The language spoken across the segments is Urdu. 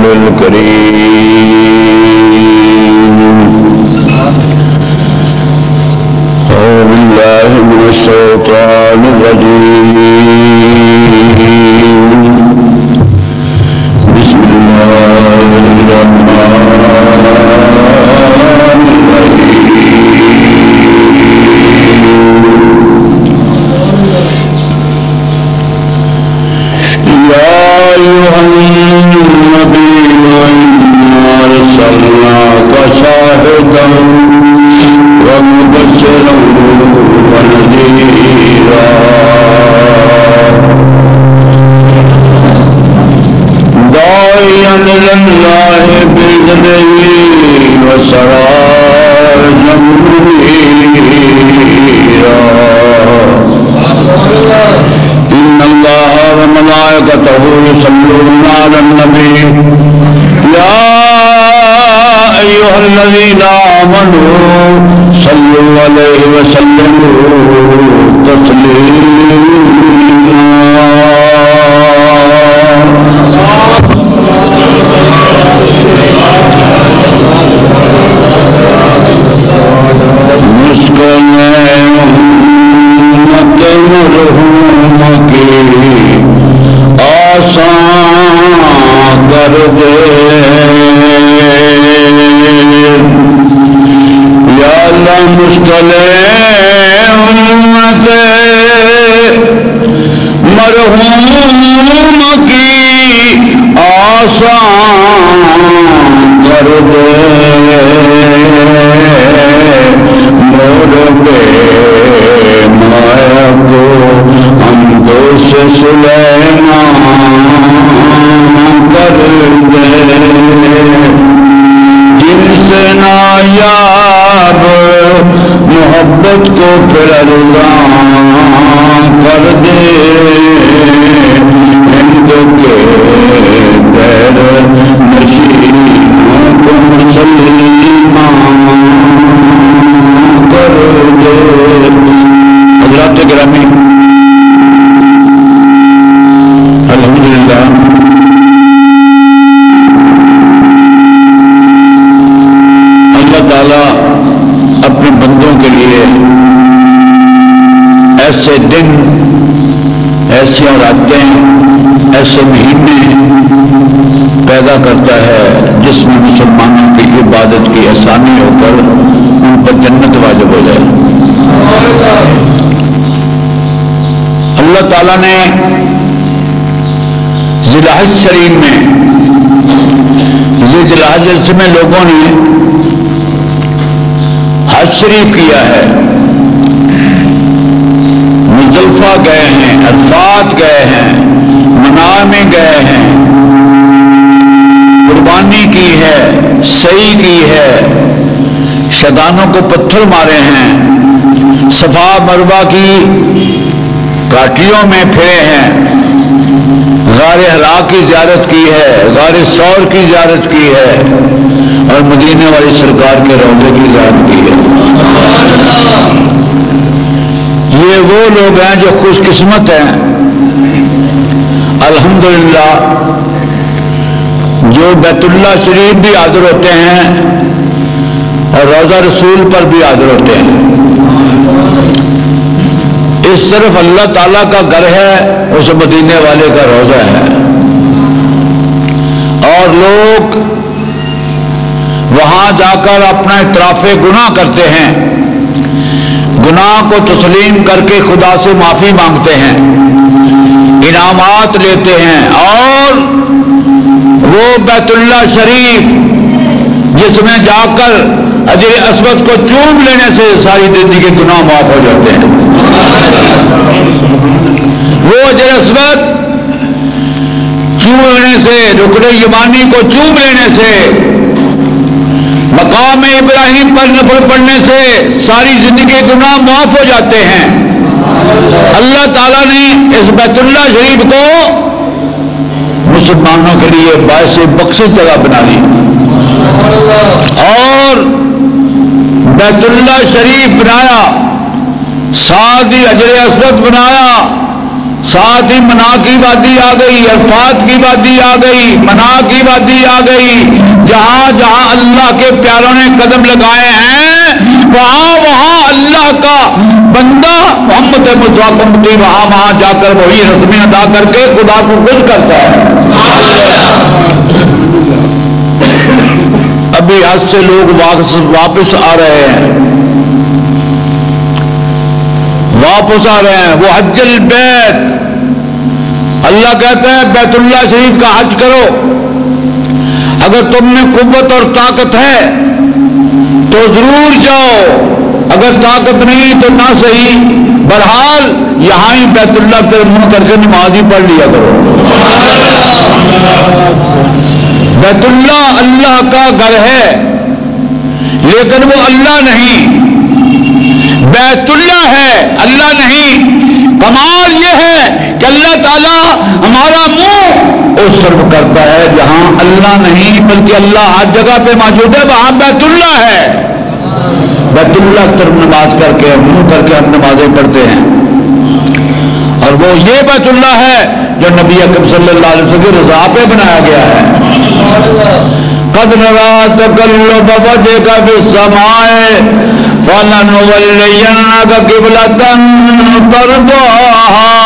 الكريم أعوذ بالله من الشيطان الرجيم بسم الله الرحمن الذين آمنوا صلوا عليه وسلموا تسليما مسکن امت مرحوم کی آسان کر دے مشکل امت مرحوم کی آسان کر دے مور بے مایا کو ہم دوست سلیمان کر دے جن سے نایاب محبت کو پھر رضا کر دے ہند کے پیر نشینوں کو مسلمان کر دے۔ حضرات گرامی، الحمدللہ اللہ تعالی اپنے بندوں کے لیے ایسے دن، ایسی راتیں، ایسے مہینے پیدا کرتا ہے جس میں مسلمانوں کی عبادت کی آسانی ہو کر ان پر جنت واجب ہو جائے۔ اللہ تعالیٰ نے ذی الحج شریف میں، ذی الحج میں لوگوں نے حج شریف کیا ہے، مزدلفہ گئے ہیں، عرفات گئے ہیں، منا میں گئے ہیں، قربانی کی ہے، سعی کی ہے، شیطانوں کو پتھر مارے ہیں، صفا مروہ کی گھاٹیوں میں پھرے ہیں، غار حرا کی زیارت کی ہے، غار ثور کی زیارت کی ہے، اور مدینے والی سرکار کے روضے کی زیارت کی ہے۔ یہ وہ لوگ ہیں جو خوش قسمت ہیں، الحمدللہ، جو بیت اللہ شریف بھی حاضر ہوتے ہیں اور روضہ رسول پر بھی حاضر ہوتے ہیں۔ اس طرف اللہ تعالیٰ کا گھر ہے، اس مدینے والے کا روضہ ہے، اور لوگ وہاں جا کر اپنا اعتراف گناہ کرتے ہیں، گناہ کو تسلیم کر کے خدا سے معافی مانگتے ہیں، انعامات لیتے ہیں، اور وہ بیت اللہ شریف جس میں جا کر حجر اسود کو چوم لینے سے ساری زندگی کے گناہ معاف ہو جاتے ہیں۔ وہ حجر اسود چوم لینے سے، رکن یمانی کو چوم لینے سے، مقام ابراہیم پر نفل پڑھنے سے ساری زندگی کے گناہ معاف ہو جاتے ہیں۔ اللہ تعالیٰ نے اس بیت اللہ شریف کو مسلمانوں کے لیے باعث بخشش جگہ بنا لی، اور بیت اللہ شریف بنایا، ساتھ ہی حجر اسود بنایا، ساتھ ہی منا کی وادی آ گئی، عرفات کی وادی آ گئی، منا کی وادی آ گئی۔ جہاں جہاں اللہ کے پیاروں نے قدم لگائے ہیں وہاں وہاں اللہ کا بندہ محمد مصطفی وہاں وہاں جا کر وہی رسمیں ادا کر کے خدا کو خوش کرتا ہے۔ ابھی حج سے لوگ واپس آ رہے ہیں، واپس آ رہے ہیں۔ وہ حج البیت، اللہ کہتا ہے بیت اللہ شریف کا حج کرو، اگر تم میں قوت اور طاقت ہے تو ضرور جاؤ، اگر طاقت نہیں تو نہ صحیح، بہرحال یہاں ہی بیت اللہ کے منہ کر کے نماز ہی پڑھ لیا کرو۔ بیت اللہ اللہ کا گھر ہے لیکن وہ اللہ نہیں، بیت اللہ ہے اللہ نہیں۔ کمال یہ ہے کہ اللہ تعالیٰ ہمارا منہ اس طرف کرتا ہے جہاں اللہ نہیں، بلکہ اللہ ہر جگہ پہ موجود ہے، وہاں بیت اللہ ہے۔ بیت اللہ طرف نماز کر کے منہ کر کے ہم نمازیں پڑھتے ہیں، اور وہ یہ بیت اللہ ہے جو نبی اکرم صلی اللہ علیہ وسلم کی رضا پہ بنایا گیا ہے۔ قد نرى تقلب وجهك في السماء فلنولينك قبلة ترضاها۔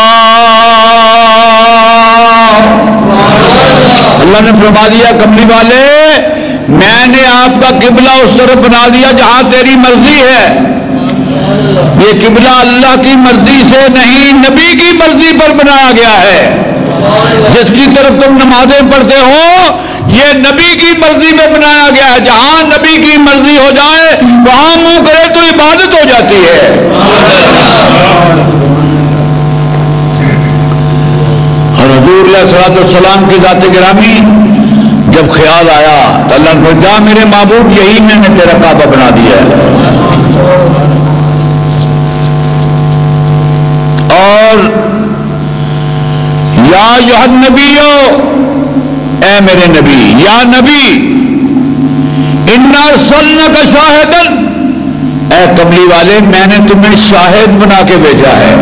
اللہ نے فرما دیا کملی والے میں نے آپ کا قبلہ اس طرف بنا دیا جہاں تیری مرضی ہے۔ یہ قبلہ اللہ کی مرضی سے نہیں نبی کی مرضی پر بنایا گیا ہے۔ جس کی طرف تم نمازیں پڑھتے ہو یہ نبی کی مرضی میں بنایا گیا ہے۔ جہاں نبی کی مرضی ہو جائے وہاں منہ کرے تو عبادت ہو جاتی ہے۔ اور حضور علیہ السلام کی ذات گرامی جب خیال آیا تو اللہ نے جا میرے معبود یہی میں نے تیرا کعبہ بنا دیا ہے۔ اور یا ایھا النبیو، اے میرے نبی، یا نبی انا ارسلناک شاہدا، اے کملی والے میں نے تمہیں شاہد بنا کے بھیجا ہے۔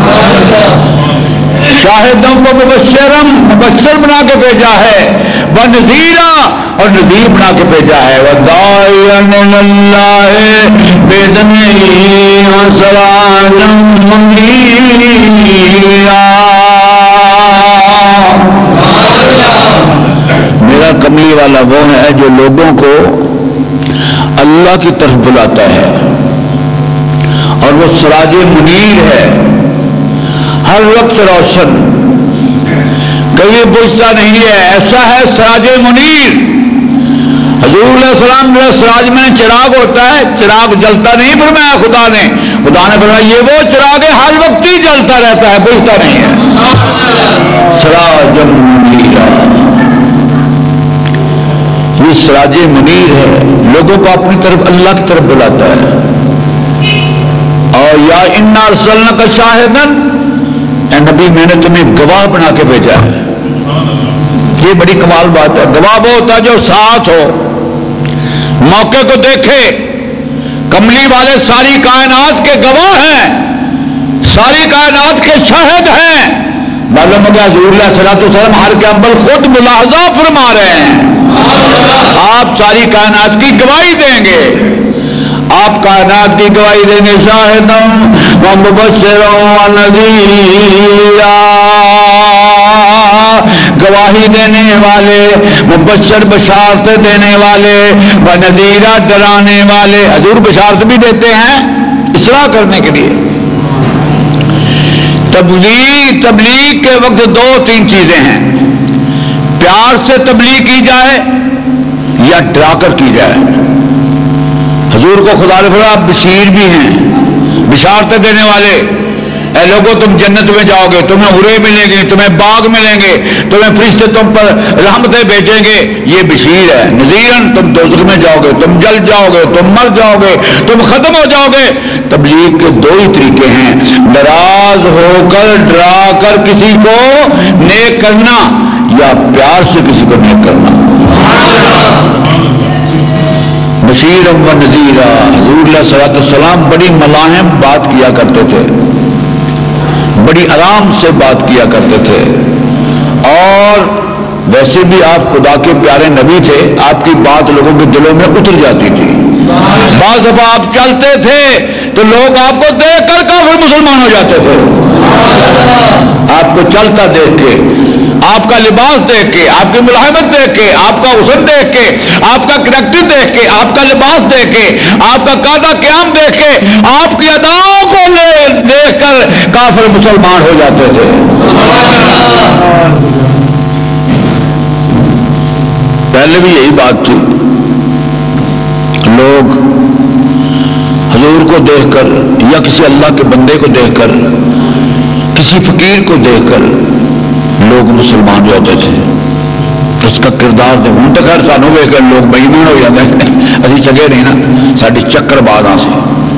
شاہدوں کو مبشر بنا کے بھیجا ہے، ونذیرا اور نذیر بنا کے بھیجا ہے، وداعیا الی اللہ باذنہ وسراجا منیرا۔ میرا کملی والا وہ ہے جو لوگوں کو اللہ کی طرف بلاتا ہے، اور وہ سراج منیر ہے، ہر وقت روشن، کبھی بجھتا نہیں ہے، ایسا ہے سراج منیر۔ حضور علیہ السلام میرا سراج میں چراغ ہوتا ہے، چراغ جلتا نہیں فرمایا خدا نے فرمایا یہ وہ چراغ ہے ہر وقت ہی جلتا رہتا ہے، بجھتا نہیں ہے۔ سراج منیر، یہ سراج منیر ہے، لوگوں کو اپنی طرف اللہ کی طرف بلاتا ہے۔ اور یا انا ارسلناک شاہدا، اے نبی میں نے تمہیں گواہ بنا کے بھیجا ہے۔ یہ بڑی کمال بات ہے، گواہ وہ ہوتا ہے جو ساتھ ہو، موقع کو دیکھے۔ کملی والے ساری کائنات کے گواہ ہیں، ساری کائنات کے شاہد ہیں۔ معلوم ہو گیا حضور علیہ السلام ہر کے عمل خود ملاحظہ فرما رہے ہیں۔ آپ ساری کائنات کی گواہی دیں گے، آپ کائنات کی گواہی دیں گے، شاہداً ومبشراً ونذیراً، گواہی دینے والے، مبشر بشارت دینے والے، ونذیراً ڈرانے والے۔ حضور بشارت بھی دیتے ہیں اصلاح کرنے کے لیے۔ تبلیغ کے وقت دو تین چیزیں ہیں، پیار سے تبلیغ کی جائے یا ڈرا کر کی جائے۔ حضور کو خدا نے فرمایا بشیر بھی ہیں، بشارتیں دینے والے، اے لوگوں تم جنت میں جاؤ گے، تمہیں حوریں ملیں گے، تمہیں باغ ملیں گے، تمہیں فرشتے تم پر رحمتیں بھیجیں گے، یہ بشیر ہے۔ نذیراً تم دوزخ میں جاؤ گے، تم جل جاؤ گے، تم مر جاؤ گے، تم ختم ہو جاؤ گے۔ تبلیغ کے دو ہی طریقے ہیں، ناراض ہو کر ڈرا کر کسی کو نیک کرنا یا پیار سے کسی کو نیک کرنا۔ بشیر و نذیرا، حضور علیہ السلام بڑی ملاحم بات کیا کرتے تھے، بڑی آرام سے بات کیا کرتے تھے، اور ویسے بھی آپ خدا کے پیارے نبی تھے، آپ کی بات لوگوں کے دلوں میں اتر جاتی تھی۔ بعض دفعہ آپ چلتے تھے تو لوگ آپ کو دیکھ کر کافر مسلمان ہو جاتے تھے، آپ کو چلتا دیکھ کے، آپ کا لباس دیکھ کے، آپ کی ملازمت دیکھ کے، آپ کا حسن دیکھ کے، آپ کا کریکٹر دیکھ کے، آپ کا لباس دیکھ کے، آپ کا قیادہ قیام دیکھ کے، آپ کی اداؤں کو دیکھ کر کافر مسلمان ہو جاتے تھے۔ پہلے بھی یہی بات تھی، لوگ حضور کو دیکھ کر یا کسی اللہ کے بندے کو دیکھ کر، کسی فقیر کو دیکھ کر لوگ مسلمان ہو جاتے تھے، اس کا کردار تو ہوں تو خیر سانوں ویکھ کر لوگ بے ایمان ہو جاتے ہیں، ابھی چگے نہیں نا، ساری چکر بازاں سے،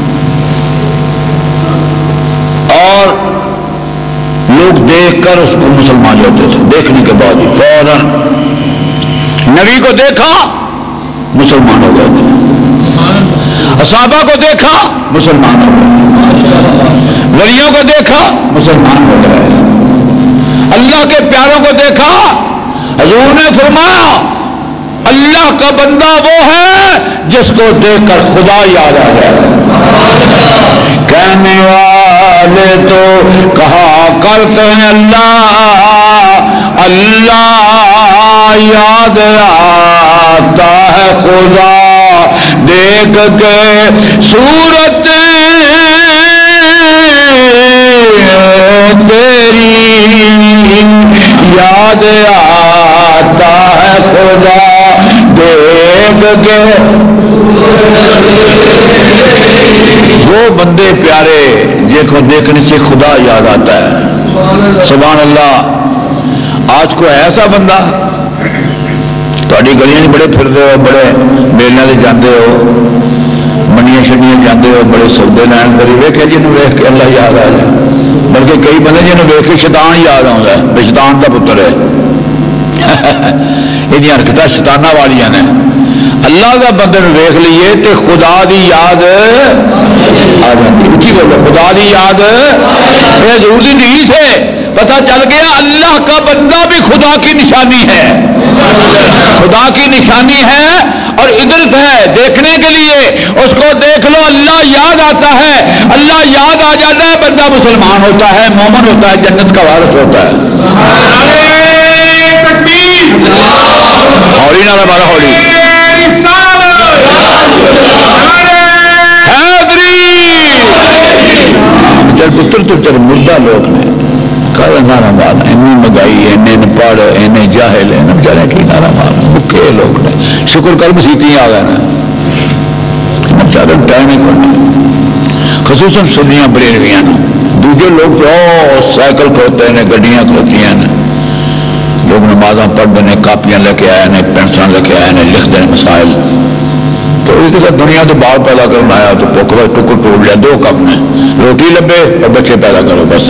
اور لوگ دیکھ کر اس کو مسلمان ہو جاتے تھے، دیکھنے کے بعد ہی فوراً نبی کو دیکھا مسلمان ہو گئے تھے، صحابہ کو دیکھا مسلمان ہو گئے، ولیوں کو دیکھا مسلمان ہو گئے، اللہ کے پیاروں کو دیکھا۔ حضور نے فرمایا اللہ کا بندہ وہ ہے جس کو دیکھ کر خدا یاد آ جائے۔ کہنے والے تو کہا کرتے ہیں اللہ اللہ یاد آتا ہے خدا دیکھ کے صورت تیری یاد آتا ہے خدا دیکھ کے۔ وہ بندے پیارے جن کو دیکھنے سے خدا یاد آتا ہے۔ سبحان اللہ۔ آج کو ایسا بندہ تھوڑی گلیاں بڑے پھرتے ہو، بڑے میلوں سے جاتے ہو، منڈیاں شنڈیاں جاتے ہو، بڑے سودے لین کری ویکھے جنہوں ویکھ کے اللہ یاد آ جائے، بلکہ کئی بندے جنہوں ویکھ کے شیطان یاد آتا ہے، بے شیطان کا پتر ہے، یہ حرکتیں شیطانہ والیاں نے۔ اللہ کا بندے ویکھ لیے تے خدا دی یاد آ جاتی، اچھی بولو خدا دی یاد۔ یہ ضرور دی نہیں سے پتہ چل گیا اللہ کا بندہ بھی خدا کی نشانی ہے، خدا کی نشانی ہے، اور عدل ہے دیکھنے کے لیے، اس کو دیکھ لو اللہ یاد آتا ہے، اللہ یاد آ جاتا ہے، بندہ مسلمان ہوتا ہے، مومن ہوتا ہے، جنت کا وارث ہوتا ہے۔ ہولی نہ ہمارا ہولی چل پتر تو چل مردہ لوگ نے نعرہ مار، اینی مگائی، این پڑھ، این جاہل، این بچارے کی نعرہ مار، بکے لوگ نے۔ شکر کر مسیتی آ گئے نا بچارے ٹائم ہی کرنے، خصوصاً سنیاں بریلویاں دوجے لوگ جو سائیکل کھوتے ہیں، گڈیاں کھوتی ہیں، لوگ نمازاں پڑھتے ہیں، کاپیاں لے کے آئے ہیں، پینسل لے کے آئے ہیں، لکھتے ہیں مسائل۔ تو اس طرح دنیا تو بال پیدا کرنا آیا تو ٹکر ٹوٹ لیا، دو کم نے، روٹی لبے اور بچے پیدا کرو بس،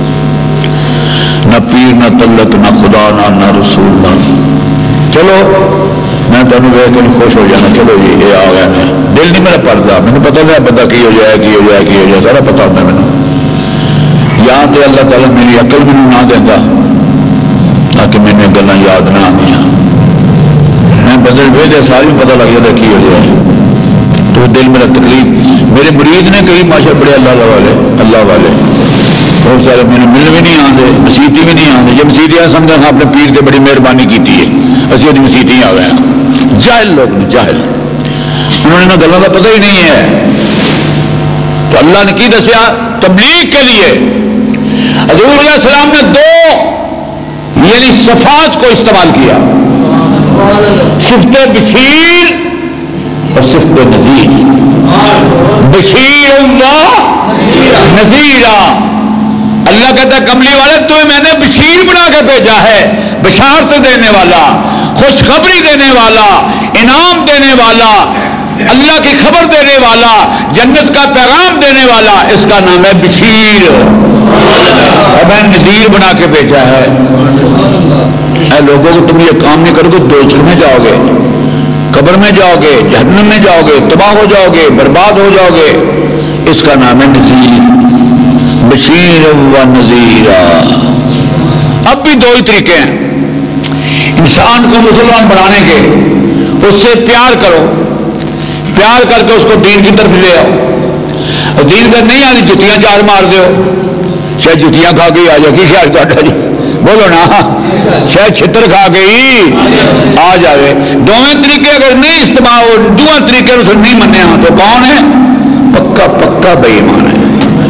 نہ پیر نہ تلک نہ خدا نہ رسول نہ۔ چلو میں تمہیں ویک کے خوش ہو جانا، چلو جی یہ آ گیا، میں دل نہیں میرا پڑتا، مجھے پتا نہیں بندہ کی ہو جائے کی ہو جائے کی ہو جائے، سارا پتا ہوتا ہے مجھے۔ یہاں تو اللہ تعالیٰ میری عقل بھی نہ دیتا تاکہ میرے گلاں یاد نہ آدی، میں بدل بھیجے ساری پتہ لگ جاتا کی ہو جائے، تو دل میرا تکلیف۔ میرے مرید نے کئی ماشاء بڑے اللہ والے بہت سارے میرے مل بھی نہیں آتے، مسیتی بھی نہیں آتے، جب مسیتی آ سمجھا اپنے پیر سے بڑی مہربانی کی ہے، اسی وجہ مسیتی آ گئے ہیں۔ جاہل لوگ نے، جاہل، انہوں نے گلوں کا پتہ ہی نہیں ہے۔ تو اللہ نے کی دسیا تبلیغ کے لیے حضور علیہ السلام نے دو یعنی صفات کو استعمال کیا، صفت بشیر اور صفت نذیر۔ بشیر اللہ نذیرا، اللہ کہتا ہے کملی والے تمہیں میں نے بشیر بنا کے بھیجا ہے، بشارت دینے والا، خوشخبری دینے والا، انعام دینے والا، اللہ کی خبر دینے والا، جنت کا پیغام دینے والا، اس کا نام ہے بشیر، اور میں نذیر بنا کے بھیجا ہے۔ اے لوگوں کو تم یہ کام نہیں کرو گے دوزخ میں جاؤ گے، قبر میں جاؤ گے، جہنم میں جاؤ گے، تباہ ہو جاؤ گے، برباد ہو جاؤ گے، اس کا نام ہے نذیر۔ بشیر و نذیرا. اب بھی دو ہی طریقے ہیں انسان کو مسلمان بنانے کے. اس سے پیار کرو، پیار کر کے اس کو دین کی طرف لے آؤ. اور دین کا نہیں آتی جتیاں چار مار دو، شاید جتیاں کھا کے آ جائے گی. خیال تا جی بولو نا، شاید چھتر کھا کے ہی آ جائے. دونوں طریقے اگر نہیں استعمال ہو، دونوں طریقے اسے نہیں منیا تو کون ہے؟ پکا پکا بے ایمان ہے.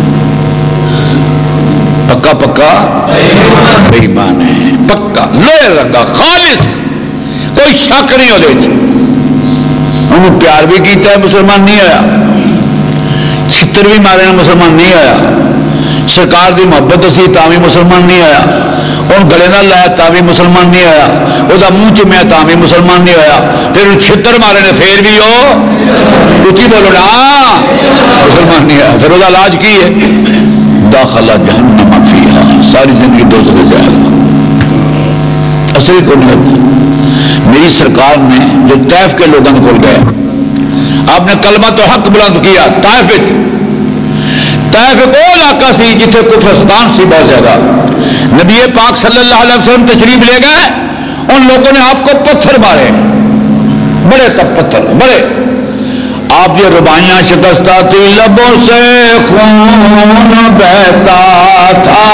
پکا پکا بے ایمان ہے. پکا لوہے رنگا خالص، کوئی شک نہیں ہوتے. انہوں پیار بھی کیتا ہے مسلمان نہیں آیا، چھتر بھی مارے مسلمان نہیں آیا. سرکار دی محبت اسی تاوی مسلمان نہیں آیا. ان گلے نہ لایا تاوی مسلمان نہیں آیا. وہ منہ چومیا تاوی مسلمان نہیں آیا. پھر چھتر مارے نے پھر بھی وہ اچھی بولو نا مسلمان نہیں آیا. پھر وہ علاج کی ہے؟ داخلہ جہنم فیہا، ساری زندگی دوزخ میں جائے گا. اصل کو نہیں. میری سرکار نے جو طائف کے لوگوں کو گئے، آپ نے کلمہ تو حق بلند کیا. طائف ایک وہ علاقہ سی جتنے کفرستان سی بہت زیادہ. نبی پاک صلی اللہ علیہ وسلم تشریف لے گئے، ان لوگوں نے آپ کو پتھر مارے، بڑے تب پتھر بڑے. آپ یہ ربائیاں شکستہ تھی، لبوں سے خون بہتا تھا.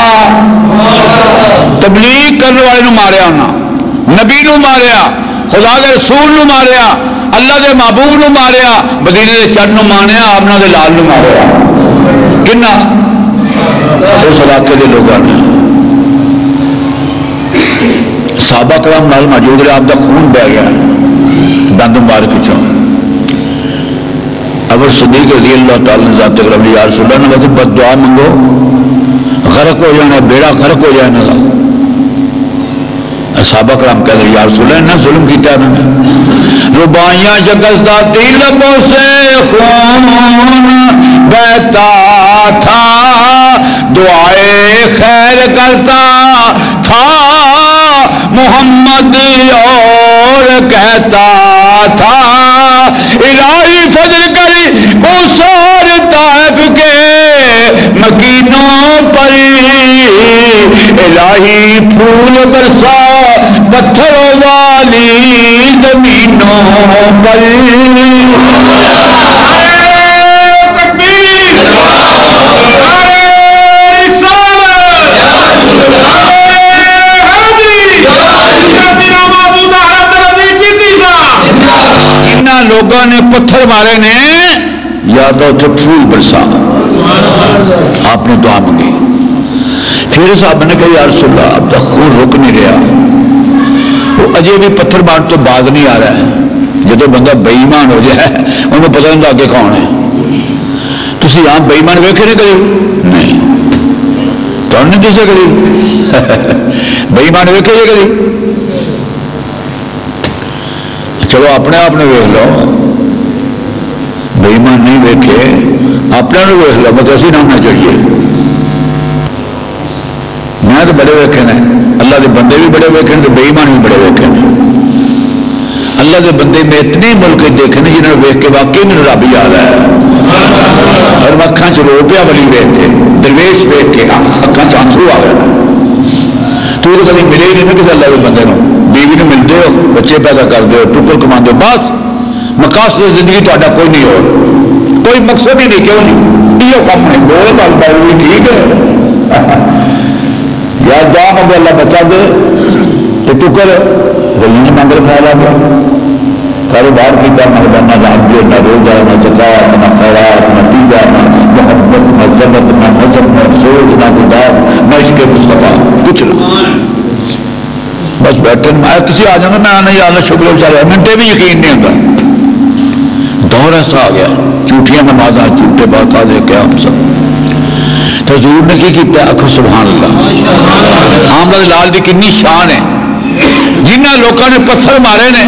تبلیغ کرنے والے نو ماریا، نبی نو ماریا، خدا کے رسول نو ماریا، اللہ دے محبوب نو ماریا، مدینے دے چن نو ماریا، آمنہ دے لال نو ماریا. کنا اس علاقے کے لوگوں نے صحابہ کرام نال موجود رہے. آپ کا خون بہ گیا دند مبارک چوں. ابو صدیق رضی اللہ تعالی عنہ ذات اکرم یا رسول اللہ نے بد دعا منگو، غرق ہو جانا، بیڑا غرق ہو جانا. صحابہ کرام کہتے ہیں یا رسول اللہ نے ظلم کیتا انہوں نے. ربائیاں شکستہ تھی، لبوں سے خون بہتا تھا، دعائے خیر کرتا تھا محمد اور کہتا تھا الہی فضل کری کوثر طائف کے مکینوں پر، الہی پھول برسا پتھروں والی زمینوں پر. لوگوں نے پتھر مارے نے یا تو اتنے پھول برسا. آپ نے دعا منگی. پھر صاحب نے کہا یا رسول اللہ اب تک خون رک نہیں رہا، وہ اجے بھی پتھر مار تو باز نہیں آ رہا ہے. جب بندہ بے ایمان ہو جائے انہوں پتہ نہیں آگے کون ہے. تھی آپ بے ایمان ویکھے نہیں کری؟ نہیں تو نہیں دسے کری بے ایمان ویکھے جی کری. چلو اپنے آپ نے ویخ لو، بے ایمان نہیں ویکھے اپنے نے ویخ لو. مطلب اسی نہ ہونا چاہیے. میں تو بڑے ویکھے نے، اللہ کے بندے بھی بڑے ویکھے نے، بے ایمان بھی بڑے ویکھے نے. اللہ کے بندے میں اتنے ملک دیکھے نے جنہوں نے ویخ کے واقعی میرے رب یاد آیا اور اکھان چ رو پیا بلی ویخ کے، درویش ویخ کے اکھان چ آنسو آ گئے. تو کبھی ملے ہی نہیں کسی اللہ کے بندے نو. بیوی نے ملتے ہو، بچے پیدا کرتے ہو، ٹکر کما دو، بس مقاصد زندگی تا کوئی نہیں ہو، کوئی مقصد ہی نہیں. کیوں نہیں؟ یہ کام ہے بول بال بال بھی ٹھیک ہے یا جا مگر اللہ بچا دے تو ٹکر رلی منگل کھایا گیا. کاروبار کیا مہربانہ رات کے نہ روزہ نہ زکات نہ خیرات نہ تیجا نہ محبت نہ ضبط نہ مذہب نہ سوچ نہ گدار نہ عشق مصطفیٰ کچھ نہ. بس بیٹھے میں کسی آ جانا میں آنا یا اللہ شکر بچارے منٹے بھی یقین نہیں ہوتا. دور ایسا آ گیا، جھوٹیاں نمازاں جھوٹے بات آ جائے کیا ہم سب. تو حضور نے کی کیا؟ آخو سبحان اللہ. آمد لال دی کنی شان ہے. جنہ لوگوں نے پتھر مارے نے،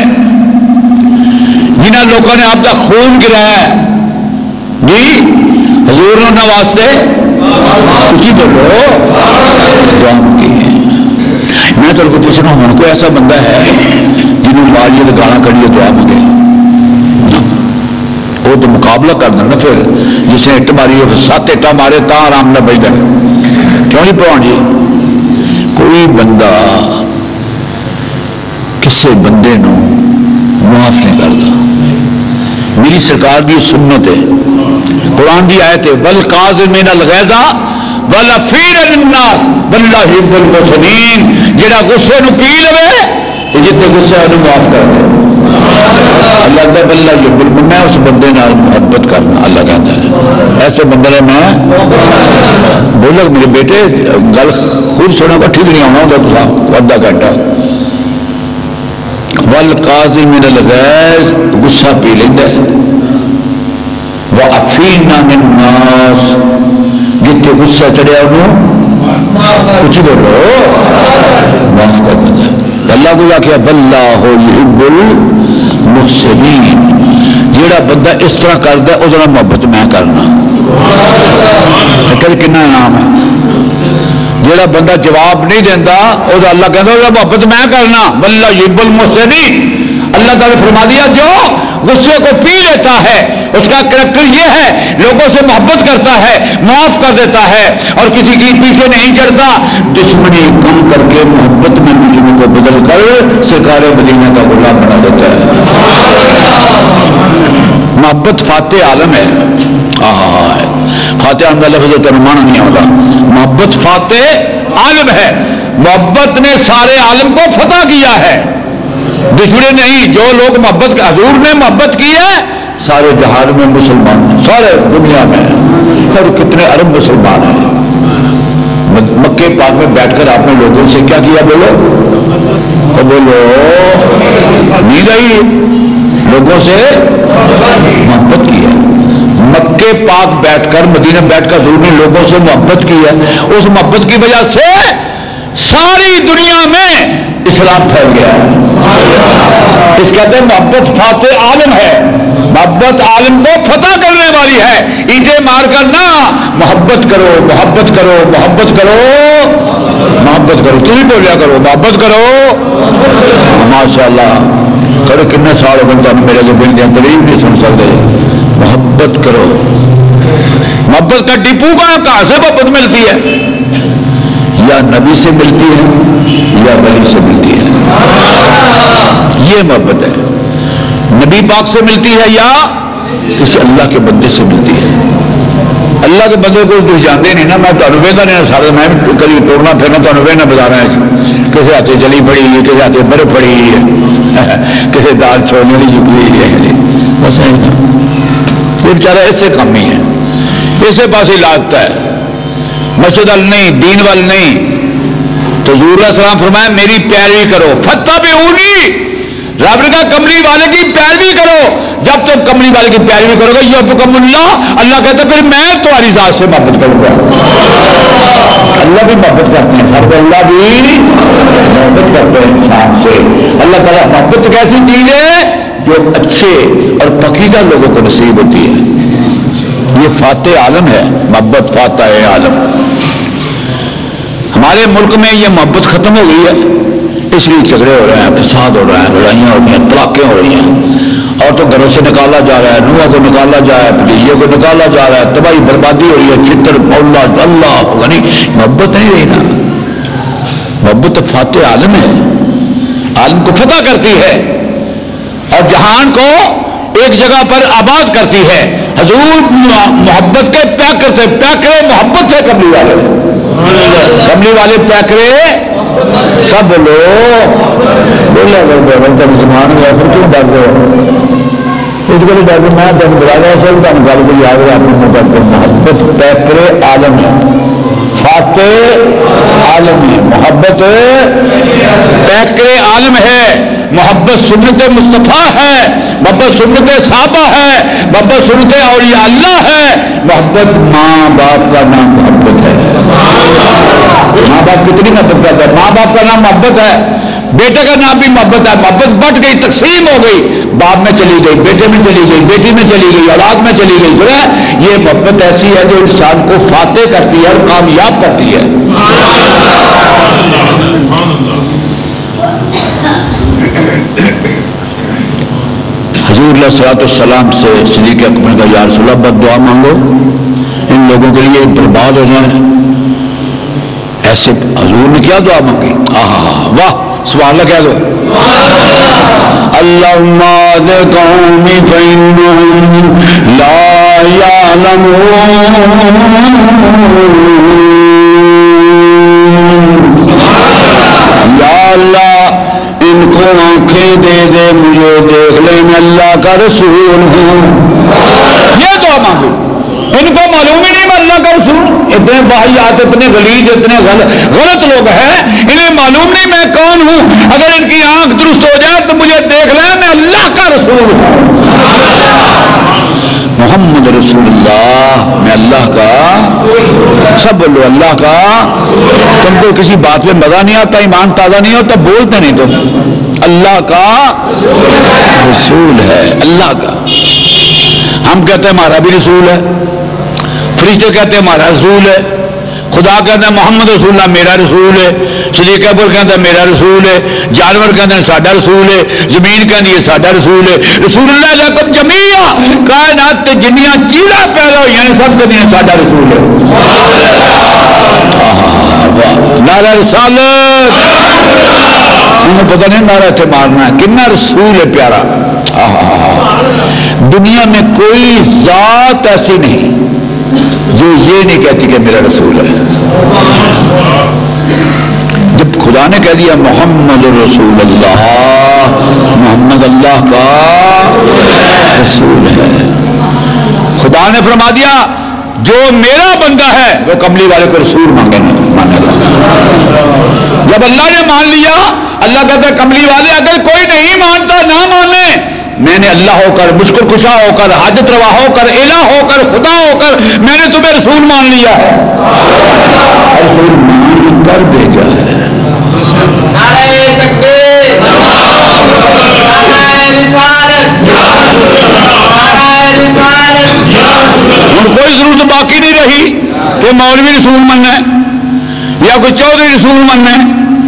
جنہ لوگوں نے آپ کا خون گرایا ہے جی، حضور نے انہوں واسطے کچھ بولو دعا کی ہے. میں تو پوچھنا ہوں کوئی ایسا بندہ ہے جنہوں والیت گانا کڑی دعا مانگے؟ وہ تو مقام मुकाबला कर देना। फिर जिसने इट मारी हो 7 इटा मारे तो आराम न बजदा। क्यों नहीं भगवान जी? कोई बंदा किसी बंदे नूं माफ नहीं करता। मेरी सरकार की सुन्नत है, कुरान की आयत है, वल काज़िमीनल ग़ैज़ा वल अफ़ीना लिन्नास वल्लाहु युहिब्बुल मुहसिनीन। जिहड़ा गुस्से नूं पी लवे जितने गुस्सा है माफ कर दे। अल्लाह का बल्ला युहिब्बुल, मैं उस बंदे नाल मोहब्बत करना। अल्लाह कहता है ऐसे बंदे ने मैं बोला मेरे बेटे गल खुद सुना को ठीक नहीं आना होता तुम अद्धा घंटा। वल काज़िमीनल ग़ैज़ गुस्सा पी लेंदा है, व अफ़ीना लिन्नास जितने गुस्सा चढ़िया उन्होंने कुछ बोलो माफ कर देता है। अल्लाह को आख्या वल्लाहु युहिब्बुल मुहसिनीन। जिहड़ा बंदा इस तरह करता है उसदा मोहब्बत मैं करना। कल कितना इनाम है। जिहड़ा बंदा जवाब नहीं देता उसदा अल्लाह कहता उसदा मोहब्बत मैं करना। वल्लाहु युहिब्बुल मुहसिनीन। अल्लाह ताला फरमा दिया जो गुस्से को पी लेता है उसका करैक्टर ये है, लोगों से मोहब्बत करता है, माफ कर देता है और किसी की पीछे नहीं चढ़ता। दुश्मनी कम करके मोहब्बत में दुश्मनी को बदल कर सरकार मदीना का गुलाम बना देता है। मोहब्बत फाते आलम है। फाते आलम का लफ्ज़ तो माना नहीं होगा। मोहब्बत फाते आलम है। मोहब्बत ने सारे आलम को फतह किया है, दुश्मनी नहीं। जो लोग मोहब्बत, हजूर ने मोहब्बत की है सारे जहान में मुसलमान, सारे दुनिया में और कितने अरब मुसलमान हैं। मक्के पाक में बैठकर आपने लोगों से क्या किया? बोलो तो बोलो नींद आई, लोगों से मोहब्बत की है। मक्के पाक बैठकर, मदीना बैठकर हजूर ने लोगों से मोहब्बत की है। उस मोहब्बत की वजह से सारी दुनिया में इस्लाम फैल गया है। इस कहते हैं मोहब्बत फाते आलम है। मोहब्बत आलम को फतह करने वाली है। ईंटें मार कर ना, मोहब्बत करो, मोहब्बत करो, मोहब्बत करो, मोहब्बत करो। तुम ही बोलिया करो मोहब्बत करो। माशाअल्लाह करो कितने साल हो गए मेरे जो बिल दिया तरीफ नहीं सुन सकते। मोहब्बत करो। मोहब्बत का डिपू कहाँ से मोहब्बत मिलती है? या नबी से मिलती है या वली से मिलती है। ये मोहब्बत है। नबी पाक से मिलती है या किसी अल्लाह के बंदे से मिलती है। अल्लाह के बंदे को तुम जानते नहीं ना। मैं तो वेदा नहीं सारे, मैं कभी टोरना फिरना तो वेना बाजारा किसी हाथे चली पड़ी है, किसी हाथे बर्फ पड़ी है, किसी दाल छोड़ने की चुकी है। बस ये बेचारा इससे कम ही है, इसे पास ही लागता है। मस्जिद अल नहीं, दीन वाल नहीं। तो हज़ूर सलाम फरमाया मेरी पैरवी करो। फत्तबिऊनी, रब ने कहा कमली वाले की पैरवी करो। जब तुम कमली वाले की पैरवी करोगे युहिब्बुकुमुल्लाह, अल्लाह कहता फिर मैं तुम्हारी जात से मोहब्बत करूंगा। अल्लाह भी मोहब्बत करते हैं, सब अल्लाह भी मोहब्बत करते हैं इंसान से। अल्लाह ताला मोहब्बत कैसी चीज है जो अच्छे और पकीज़ा लोगों को नसीब होती है। ये फाते आलम है, मोहब्बत फाता है आलम। हमारे मुल्क में ये मोहब्बत खत्म हो गई है, इसलिए झगड़े हो रहे हैं, फसाद हो रहा है, लड़ाइयाँ हो रही हैं, तलाक़ें हो रही हैं। और तो घरों से निकाला जा रहा है, नुआ को निकाला जा रहा है, भतीजे को निकाला जा रहा है, तबाही बर्बादी हो रही है, चित्र मौला अल्लाह गनी। मोहब्बत नहीं रही ना। मोहब्बत फाते आलम है, आलम को फतह करती है और जहान को एक जगह पर आबाद करती है। हजूर मोहब्बत के पैकरे मोहब्बत है कमली वाले, कमली वाले पैकरे सब बोलो बोले मुसलमान गया फिर क्यों डर दो? इस गल डर मैं तुम बुला रहा सब तुम गल को याद रखते। मोहब्बत पैकरे आलम है, फाते आलम है। मोहब्बत पैकरे आलम है। मोहब्बत सुन्नत मुस्तफ़ा है, मोहब्बत सुन्नत साहबा है, मोहब्बत सुन्नत औलिया अल्लाह है। मोहब्बत माँ बाप का नाम मोहब्बत है। माँ बाप कितनी मोहब्बत करता है? माँ बाप का नाम मोहब्बत है, बेटे का नाम भी मोहब्बत है। मोहब्बत बट गई, तकसीम हो गई, बाप में चली गई, बेटे में चली गई, बेटी में चली गई, औलाद में चली गई। जो है ये मोहब्बत ऐसी है जो इंसान को फाते करती है और कामयाब करती है। حضور علیہ السلام سے صدیق اکبر کا یا رسول اللہ بد دعا مانگو ان لوگوں کے لیے برباد ہو جائیں. ایسے حضور نے کیا دعا مانگی؟ واہ سبحان اللہ کہہ دو. اللہم اہد قومی فإنہم لا یعلمون. یا اللہ ان کو آنکھیں دے دے مجھے دیکھ لے میں اللہ کا رسول ہوں. یہ دعا مانگو. ان کو معلوم ہی نہیں میں اللہ کا رسول. اتنے باہیات اتنے غلیظ اتنے غلط لوگ ہیں انہیں معلوم نہیں میں کون ہوں. اگر ان کی آنکھ درست ہو جائے تو مجھے دیکھ لیں میں اللہ کا رسول ہوں. محمد رسول اللہ میں اللہ کا. سب بولو اللہ کا. تم کو کسی بات پہ مزہ نہیں آتا ایمان تازہ نہیں ہوتا بولتے نہیں تم. اللہ کا رسول ہے اللہ کا. ہم کہتے ہیں ہمارا بھی رسول ہے. فرشتے کہتے ہیں ہمارا رسول ہے. خدا کہتے ہیں محمد رسول اللہ میرا رسول ہے. صدیق اکبر کہتے ہیں میرا رسول ہے. جانور کہتے ہیں ساڈا رسول ہے. زمین کہتے ہیں ساڈا رسول ہے. رسول اللہ لکم جمیعا کائنات تے جنیاں چیزاں پیدا ہوئی ہیں سب کہتے ہیں ساڈا رسول ہے. نعرہ رسالت. انہیں پتہ نہیں نعرہ اتنے مارنا ہے کتنا رسول ہے پیارا. دنیا میں کوئی ذات ایسی نہیں جو یہ نہیں کہتی کہ میرا رسول ہے. جب خدا نے کہہ دیا محمد رسول اللہ محمد اللہ کا رسول ہے. خدا نے فرما دیا جو میرا بندہ ہے وہ کملی والے کو رسول مانے گا. جب اللہ نے مان لیا اللہ کہتا ہے کملی والے اگر کوئی نہیں مانتا نہ مانے میں نے اللہ ہو کر مشکل کشا ہو کر حاجت روا ہو کر الہ ہو کر خدا ہو کر میں نے تمہیں رسول مان لیا ہے. رسول مان کر بھیجا ہے. نعرہ تکبیر نعرہ رسالت نعرہ رسالت. ہم کوئی ضرورت باقی نہیں رہی کہ مولوی رسول ماننا ہے یا کوئی چودھری رسول ماننا ہے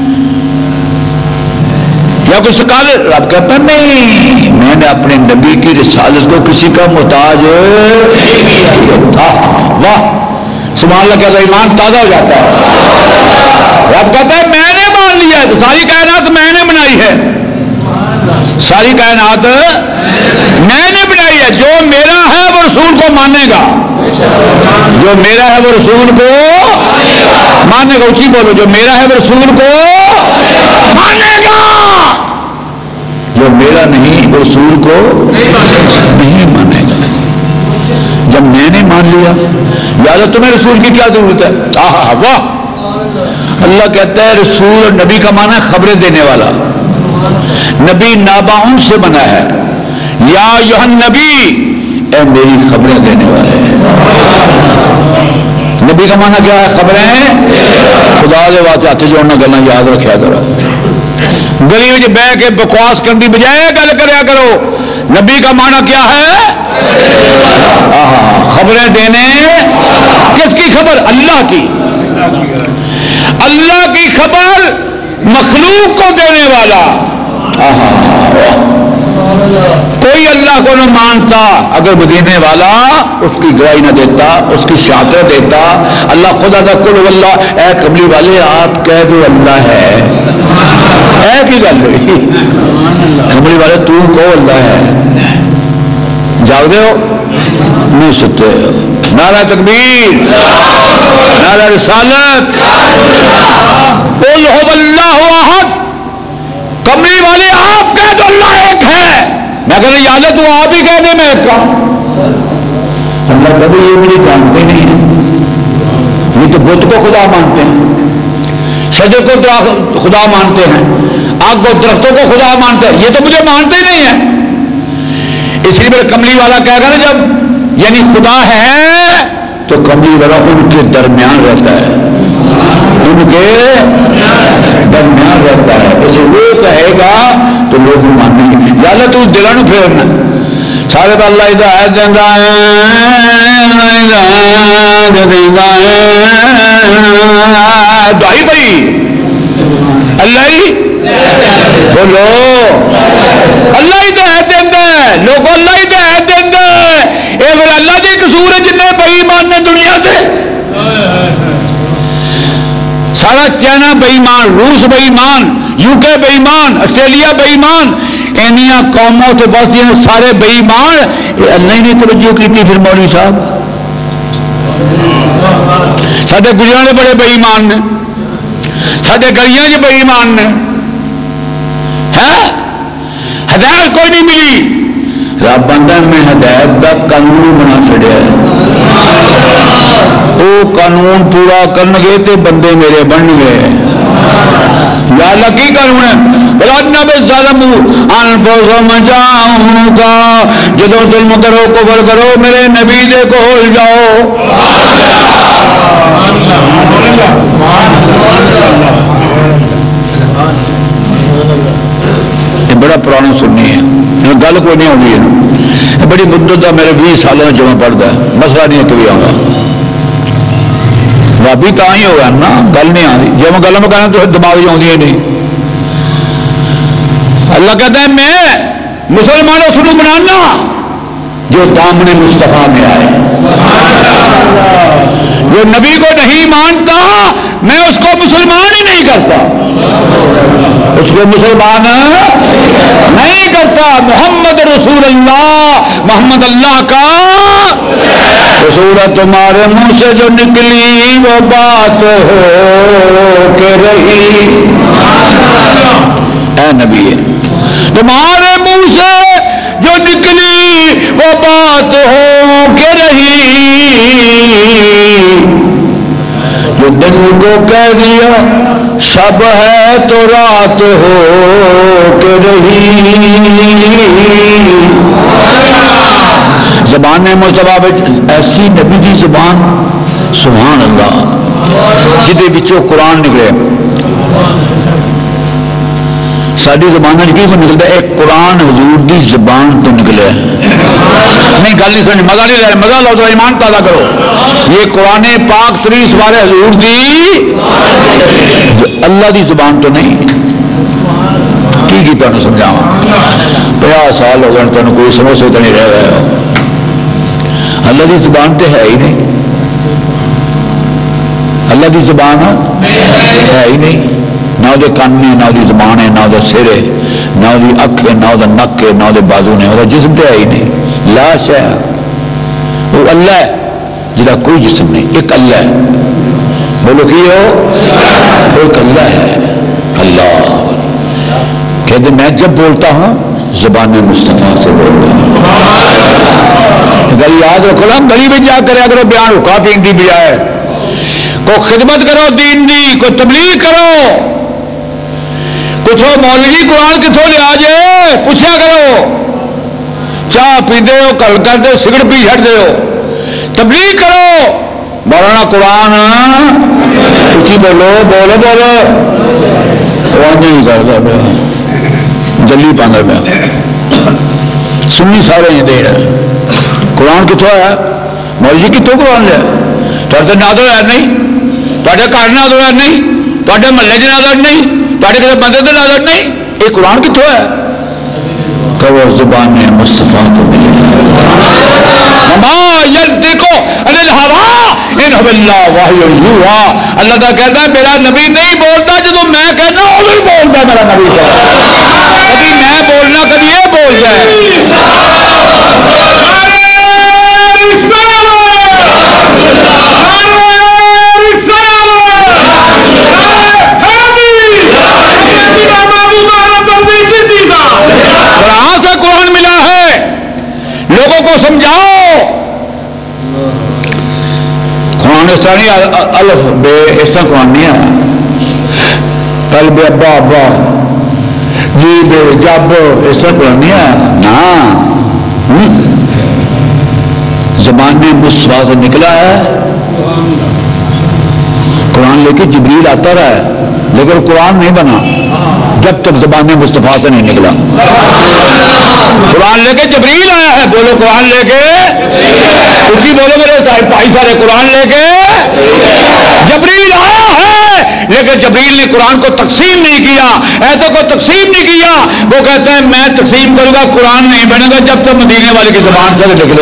یا کوئی سکالر. رب کہتا نہیں میں نے اپنے نبی کی رسالت کو کسی کا محتاج نہیں تھا. واہ سبحان اللہ کہتا ایمان تازہ ہو جاتا ہے. رب کہتا ہے میں نے مان لیا ہے. ساری کائنات میں نے بنائی ہے. ساری کائنات میں نے بنائی ہے. جو میرا ہے وہ رسول کو مانے گا. جو میرا ہے وہ رسول کو مانے گا. اونچی بولو جو میرا ہے وہ رسول کو مانے گا. جو میرا نہیں وہ رسول کو نہیں مانے گا. جب میں نے مان لیا لہٰذا تمہیں رسول کی کیا ضرورت ہے. واہ اللہ کہتا ہے رسول اور نبی کا معنی ہے خبریں دینے والا. نبی ناباؤں سے بنا ہے. یا یوحنا نبی اے میری خبریں دینے والے. نبی کا معنی کیا ہے خبریں. خدا دے واسطے ہاتھ جوڑنا گلاں یاد رکھیا کرو. گلی میں بہ کے بکواس کرنے بجائے گل کریا کرو. نبی کا معنی کیا ہے خبریں دینے. کس کی خبر؟ اللہ کی. اللہ کی خبر مخلوق کو دینے والا. کوئی اللہ کو نہ مانتا اگر مدینے والا اس کی گواہی نہ دیتا اس کی شہادت دیتا. اللہ خدا دا کل واللہ اے کملی والے آپ کہہ دو اللہ ہے. اے کی گل ہوئی کملی والے تو کو اللہ ہے. جاگ دے ہو نہیں ستے ہو. نعرہ تکبیر نعرہ رسالت. قل هو اللہ احد. کملی والے آپ کہہ دو اللہ ایک ہے. میں کہتا یاد ہے تو آپ ہی کہہ دے میں ایک کا. اللہ کبھی یہ مجھے جانتے نہیں ہیں. یہ تو بت کو خدا مانتے ہیں. شجر کو خدا مانتے ہیں. آگ کو درختوں کو خدا مانتے ہیں. یہ تو مجھے مانتے ہی نہیں ہیں. اس لیے میرا کملی والا کہہ گا نا جب یعنی خدا ہے تو کملی والا ان کے درمیان رہتا ہے. ان کے درمیان رہتا ہے. جیسے وہ کہے گا تو لوگ مانیں گے. یاد تو دلوں پھیرنا سارے تو اللہ ہدایت دینا ہے دعائی بھائی اللہ ہی بولو اللہ ہدایت دینا ہے. لوگوں چائنا بے ایمان، روس بے ایمان، یو کے بے ایمان، آسٹریلیا بے ایمان، اینیاں قوموں سے بس یہ سارے بے ایمان. اللہ ہی نے توجہ کی تھی پھر مولوی صاحب سارے گجرانے بڑے بے ایمان نے، سارے گلیاں بے ایمان نے، ہدایت کوئی نہیں ملی. رب بندہ میں ہدایت کا قانون بنا چڑیا ہے، وہ قانون پورا کرن گے تے بندے میرے بن گئے. یا اللہ کی قانون ہے؟ جدو ظلم کرو کفر کرو میرے نبی دے کول جاؤ. یہ بڑا پرانا سننی ہے، گل کوئی نہیں آئی ہے، بڑی مدت کا میرے 20 سالوں جمع پڑھتا ہے، مسئلہ نہیں ہے کبھی آؤں گا. بابی تو ہی ہوگا نا، گل نہیں آتی جب میں گل میں کرنا تو دماغ آدی نہیں. اللہ کہتا ہے میں مسلمانوں شروع بنانا جو دامن مصطفیٰ میں آئے. جو نبی کو نہیں مانتا میں اس کو مسلمان ہی نہیں کرتا، اس کو مسلمان نہیں کرتا. محمد رسول اللہ، محمد اللہ کا رسول ہے. تمہارے منہ سے جو نکلی وہ بات ہو کے رہی، اے نبی تمہارے منہ سے جو نکلی وہ بات ہو کے رہی، جو دن کو کہہ دیا شب ہے تو رات ہو کے رہی. زبان مصطفیٰ ایسی نبی کی زبان سبحان اللہ جدے بچوں قرآن نکلے. ساری زبان کی نکلتا ہے ایک قرآن حضور دی زبان تو نکلے. نہیں گل نہیں سمجھ، مزہ نہیں لے، مزہ لو تو ایمان تازہ کرو. یہ قرآن پاک 30 بارے حضور دی اللہ دی زبان تو نہیں. کی تمہیں سمجھاوا 50 سال ہو گئے تمہیں کوئی سمجھ تو نہیں رہ گئے. اللہ دی زبان تو ہے ہی نہیں، اللہ دی زبان ہے ہی نہیں. نہ وہ کن ہے، نہ وہ زبان ہے، نہ وہ سر ہے، نہ وہ اکھ ہے، نہ وہ نک ہے، نہ وہ بازو نے، وہ جسم تو ہے ہی نہیں. لاش ہے، وہ اللہ ہے جہاں کوئی جسم نہیں. ایک اللہ ہے، بولو کی ہو، ایک اللہ ہے. اللہ کہتے میں جب بولتا ہوں زبان مصطفیٰ سے بولتا ہوں. گل یاد رکھو نا، گلی میں جا کریا کرو بیان حکا پین کی بجائے. کوئی خدمت کرو دین دی، کوئی تبلیغ کرو. پوچھو مولوی قرآن کتوں لیا جے، پوچھا کرو. چاہ پیتے ہو کل کرتے ہو، سگڑ پی چڑھتے ہو. تبلیغ کرو. مولانا قرآن اچھی بولو بولو بولو، قرآن نہیں کرتا پیا، جلی پانا پیا. سنی سارے دے قرآن کتوں ہے؟ مولوی کتوں قرآن لیا؟ تے نادر ہے نہیں، تے گھر نادر ہے نہیں، تے محلے چ نادر نہیں، تے کسی بندے سے نادر نہیں. یہ قرآن کتوں ہے؟ کبھی زبان مصطفیٰ تو ملی. اللہ کا کہتا ہے میرا نبی نہیں بولتا جب میں کہنا وہ بھی بولتا. میرا نبی کبھی میں بولنا کبھی یہ بولتا ہے. کہاں سے قرآن ملا ہے؟ لوگوں کو سمجھاؤ. قرآن اس طرح نہیں الف بے اس طرح قرآن نہیں ہے. قلب ابا ابا جی بے جب اس طرح قرآن نہیں ہے نا. زبان میں مصطفیٰ سے نکلا ہے. قرآن لے کے جبریل آتا رہا ہے لیکن قرآن نہیں بنا جب تک زبان مصطفیٰ سے نہیں نکلا. قرآن لے کے جبریل آیا ہے. بولو قرآن لے کے اسی بولو میرے بھائی سارے. قرآن لے کے جبریل آیا ہے لیکن جبریل نے قرآن کو تقسیم نہیں کیا، ایتوں کو تقسیم نہیں کیا. وہ کہتا ہے میں تقسیم کروں گا، قرآن نہیں بنے گا جب تک مدینے والے کی زبان سے نکلے.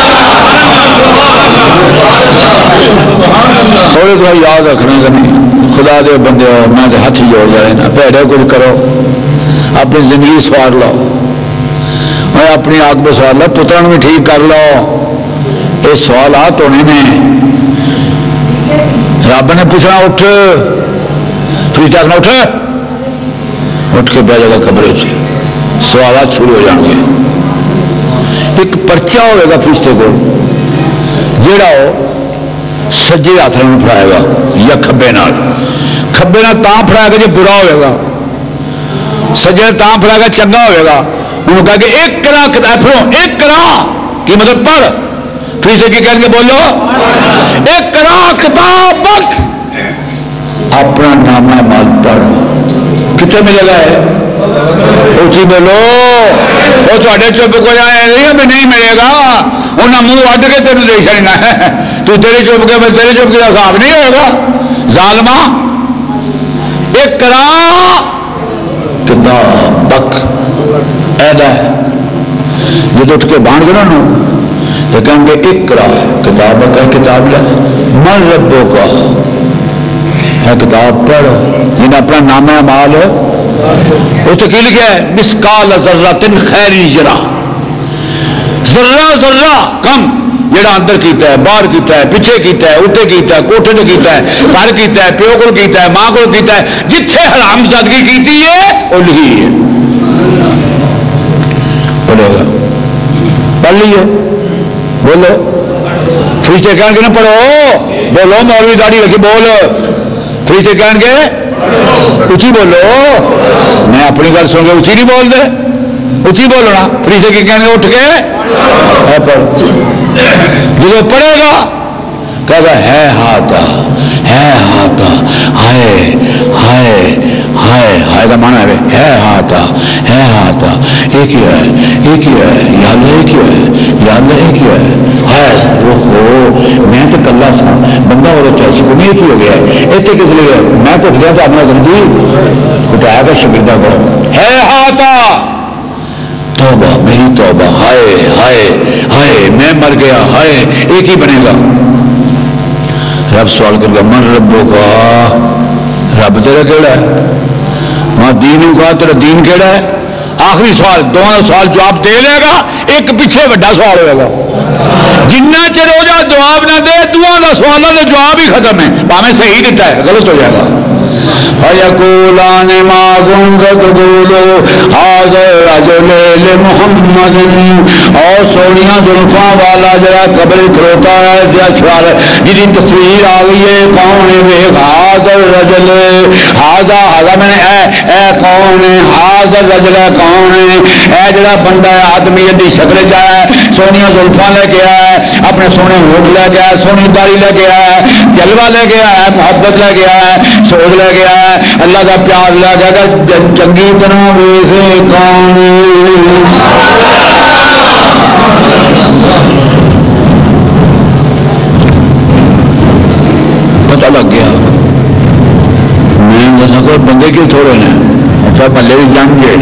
تھوڑے تھوڑا یاد رکھنا کہ نہیں خدا دے بندے ہو میں تو ہاتھ ہی جوڑ رہے نا بھڑے کچھ کرو اپنی زندگی سوار لو میں اپنی آگ پہ سوار لو پترن بھی ٹھیک کر لو یہ سوالات ہونے نے رب نے پوچھنا اٹھ پھر آخنا اٹھ کے بہ جائے گا کمرے سے سوالات شروع ہو جان گے ایک پرچہ ہوئے گا فرشتے کو جیڑا وہ سجے ہاتھ میں پڑھائے گا یا کھبے نال تاں پڑھائے گا جی برا ہوئے گا سجے تاں پڑھائے گا چنگا ہوئے گا انہوں کہا کہ ایک کرا کتاب پڑھو ایک کرا کی مطلب پڑھ فرشتے کی کہیں گے بولو ایک کرا کتاب اپنا نامہ مال پڑھ کتنے ملے گا ہے اچھی بولو وہ تے چپ کو جائے نہیں ملے گا انہیں منہ وڈ کے تین دے چڑنا ہے تو تیرے چپ کے تیرے چپ کے حساب نہیں ہوگا ظالما ایک کرا کتاب تک ایدا ہے جب اٹھ کے بانٹ گنا نا تو کہیں گے ایک کرا کتاب کا کتاب لے من ربوں کا ہے کتاب پڑھ جنہیں اپنا نام اعمال ہو وہ تو کی لکھا ہے مسکال ذرۃ خیری جرا ذرہ کم جڑا اندر کیتا ہے باہر کیتا ہے پیچھے کیتا ہے اوتے کیتا ہے کوٹھے تے کیتا ہے گھر کیتا ہے پیو کول کیتا ہے ماں کول کیتا ہے جتھے حرام زادگی کیتی ہے وہ لکھی ہے پڑھے گا پڑھ لیے بولو فرشتے کہیں گے نا پڑھو بولو مولوی داڑھی رکھی بول فرشتے کہیں گے اچھی بولو میں اپنی گل سن کے اچھی نہیں بول دے اچھی بولنا فرشتے کی کہیں گے اٹھ کے پڑھ جب پڑھے گا کہے گا ہے ہاتھا ہائے ہائے ہائے ہائے کا مانا ہے ہاتھا ایک ہی ہے یاد ہے ہائے وہ ہو میں تو کلا سا بندہ ہو رہا چاہیے کو نہیں ہو گیا اتنے کس لیے میں کچھ گیا تو اپنا زندگی اٹھایا گا شکردہ کو ہے ہاتھا توبہ میری توبہ ہائے ہائے ہائے میں مر گیا ہائے ایک ہی بنے گا رب سوال کر گا من ربوں کا رب تیرا کیڑا ہے ماں دین کا تیرا دین کیڑا ہے آخری سوال دونوں سوال جواب دے لے گا ایک پیچھے بڑا سوال ہوئے گا جنہ چر ہو جا جواب نہ دے دعا کا سوالوں کا جواب ہی ختم ہے پاویں صحیح دیتا ہے غلط ہو جائے گا فَيَقُولَانِ مَا كُنْتَ تَقُولُ هَذَا الرَّجُلُ لِمُحَمَّدٍ اور سونیاں زلفاں والا جڑا قبر کھلوتا ہے جی تصویر آ گئی ہے کون ہے هَذَا الرَّجُلُ هَذَا میں نے اے کون ہے هَذَا الرَّجُلُ کون ہے اے جڑا بندہ ہے آدمیت دی شکل چ ہے سونیاں زلفاں لے کے آیا ہے اپنے سونے ہونٹ لے کے آیا سونی داڑھی لے کے آیا ہے جلوہ لے کے آیا ہے محبت لے کے آیا ہے سوچ لے کے آیا ہے اللہ کا پیار لے کے آیا چنگی طرح ویسے کون پتہ لگ گیا میں جیسا کوئی بندے کیوں تھوڑے نے اچھا پہلے بھی جان گے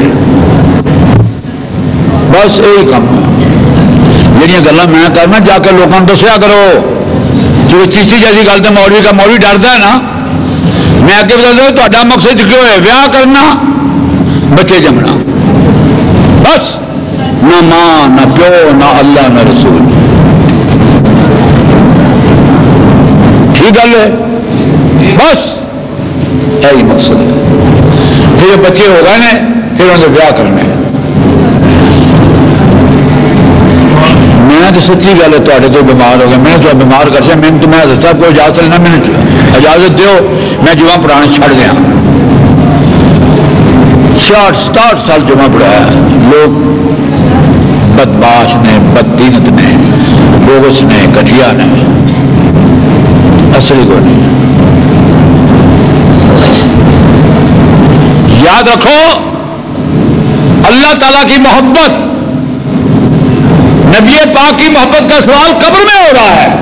بس یہی کام جہاں گلا میں کرنا جا کے لوگوں کو دسیا کرو جو چیشتی جیسی گل تو مولوی کا مولوی ڈرتا ہے نا میں اگے بتا تا مقصد کیوں ہے ویاہ کرنا بچے جمنا بس نہ ماں نہ پیو نہ اللہ نہ رسول ٹھیک گل ہے بس یہی مقصد ہے پھر بچے ہو گئے نے پھر انہیں ویاہ کرنے میں تو سچی گل ہے تے تو بیمار ہو گیا میں تو بیمار کر دیا میں تو میں دسا کوئی اجازت لینا میں اجازت دیو میں جمعہ پڑھانا چھڑ دیا 60-67 سال جمعہ پڑھایا لوگ بدماش نے بددینت نے بوگس نے گٹھیا نے اصلی کو نہیں یاد رکھو اللہ تعالیٰ کی محبت نبی پاک کی محبت کا سوال قبر میں ہو رہا ہے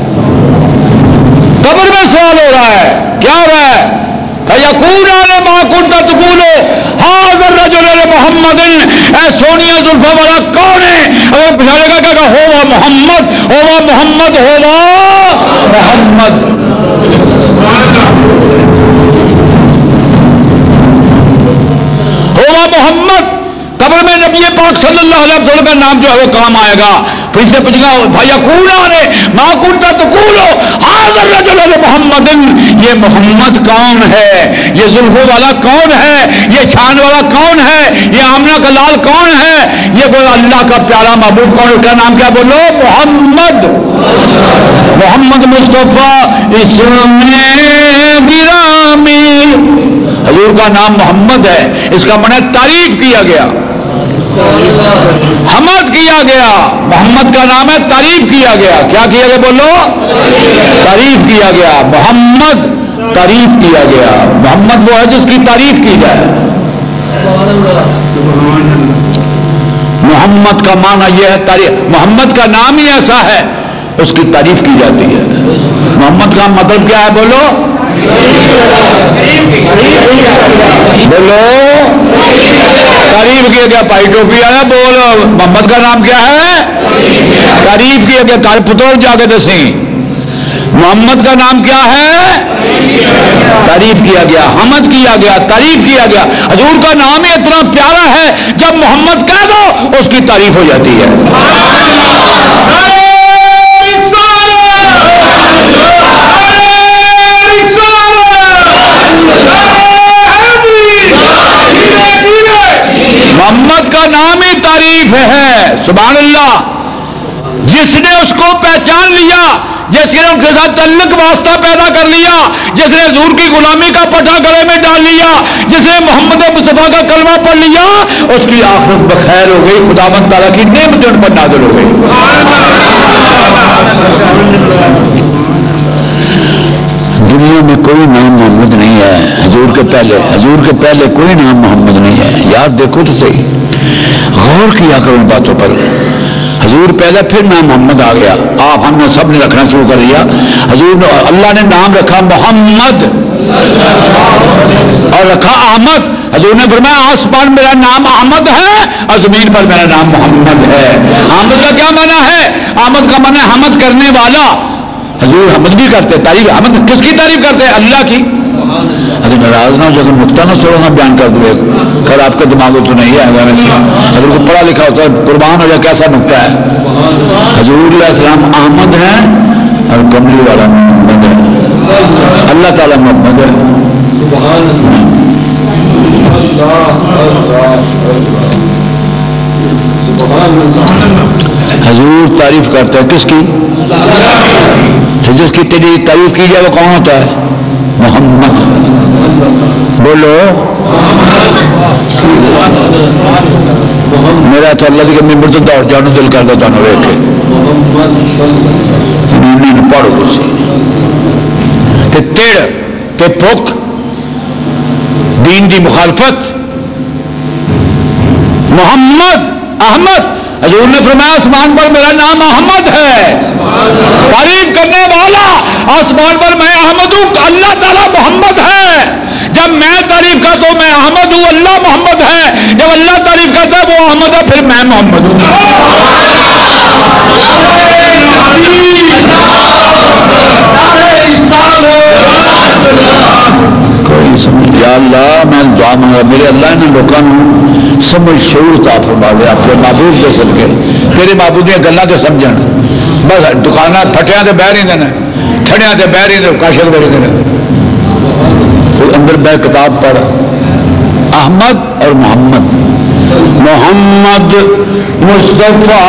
قبر میں سوال ہو رہا ہے کیا ہو رہا ہے فَيَقُولَانِ مَا كُنْتَ تَقُولُ هَذَا الرَّجُلُ لِمُحَمَّدٍ اے سونیا زلفا والا کون ہے اگر پچھاڑے گا کہ ہوا محمد ہوا محمد ہوا محمد پاک صلی اللہ علیہ وسلم کا نام جو ہے وہ کام آئے گا. پھر سے پوچھے گا بھیا کونا نے ماں کنتا تو کولو حاضر رجل محمد، یہ محمد کون ہے، یہ زلفوں والا کون ہے، یہ شان والا کون ہے، یہ آمنہ کا لال کون ہے، یہ کوئی اللہ کا پیارا محبوب کون ہے، اس کا نام کیا بولو؟ محمد. محمد مصطفیٰ اسم گرامی، حضور کا نام محمد ہے، اس کا معنی تعریف کیا گیا، حمد کیا گیا. محمد کا نام ہے تعریف کیا گیا. کیا کیا گیا بولو؟ تعریف کیا گیا. محمد تعریف کیا گیا. محمد وہ ہے جس کی تعریف کی جائے. محمد کا معنی یہ ہے تعریف. محمد کا نام ہی ایسا ہے اس کی تعریف کی جاتی ہے. محمد کا مطلب کیا ہے بولو؟ بولو تعریف کیا گیا. بھائی ٹوپی آیا بول محمد کا نام کیا ہے؟ تعریف کیا گیا. کار پتر جا کے دسیں محمد کا نام کیا ہے؟ تعریف کیا گیا، حمد کیا گیا، تعریف کیا گیا. حضور کا نام ہی اتنا پیارا ہے جب محمد کہہ دو اس کی تعریف ہو جاتی ہے. محمد کا نام ہی تعریف ہے. سبحان اللہ. جس نے اس کو پہچان لیا، جس نے ان کے ساتھ تعلق واسطہ پیدا کر لیا، جس نے حضور کی غلامی کا پٹا گلے میں ڈال لیا، جس نے محمد مصطفیٰ کا کلمہ پڑھ لیا، اس کی آخرت بخیر ہو گئی. خداوند تعالیٰ کی نعمتیں ان پر نازل ہو گئی. دنیا میں کوئی نام محمد نہیں ہے حضور کے پہلے کوئی نام محمد نہیں ہے. یار دیکھو تو صحیح، غور کیا کرو ان باتوں پر. حضور پہلے پھر نام محمد آ گیا. آپ ہم نے سب نے رکھنا شروع کر دیا. حضور نے اللہ نے نام رکھا محمد اور رکھا احمد. حضور نے فرمایا آسمان میرا نام احمد ہے اور زمین پر میرا نام محمد ہے. احمد کا کیا معنی ہے؟ احمد کا معنی حمد کرنے والا. حضور حمد بھی کرتے. تعریف حمد کس کی تعریف کرتے ہیں؟ اللہ کی. حضور ناراض نہ ہو جب نقطہ نہ تھوڑا سا بیان کر دوں. خیر آپ کا دماغ تو نہیں ہے حضور کو پڑھا لکھا ہوتا ہے. قربان ہو جائے کیسا نقطہ ہے. حضور علیہ السلام احمد ہیں اور کملی والا محمد ہے. اللہ تعالیٰ محمد ہے. حضور تعریف کرتے ہیں کس کی؟ جس کی تیری تعریف کی جائے وہ کون ہوتا ہے؟ محمد. بولو میرا تو اللہ کی ممبر تو دوڑ جانو دل کر دو تانوں ویکھ کے پڑھو کچھ تے تیڑ تے پھک دین دی مخالفت. محمد احمد. حضور نے فرمایا آسمان پر میرا نام احمد ہے، تعریف کرنے والا. آسمان پر میں احمد ہوں، اللہ تعالیٰ محمد ہے. جب میں تعریف کرتا ہوں میں احمد ہوں، اللہ محمد ہے. جب اللہ تعریف کرتا ہے وہ احمد ہے، پھر میں محمد ہوں. کوئی سمجھ. یا اللہ میں دعا مانگا میرے اللہ نے لوگوں سمجھ شعور عطا فرما دے اپنے معبود دے صدقے. تیرے معبود دیا گلاں تے سمجھن. بس دکاناں پھٹیاں تے بہ رہندے نے، ٹھڑیاں تے بہ رہندے، کاشت بہ رہندے نے. اندر بہ کتاب پڑھ احمد اور محمد. محمد مصطفیٰ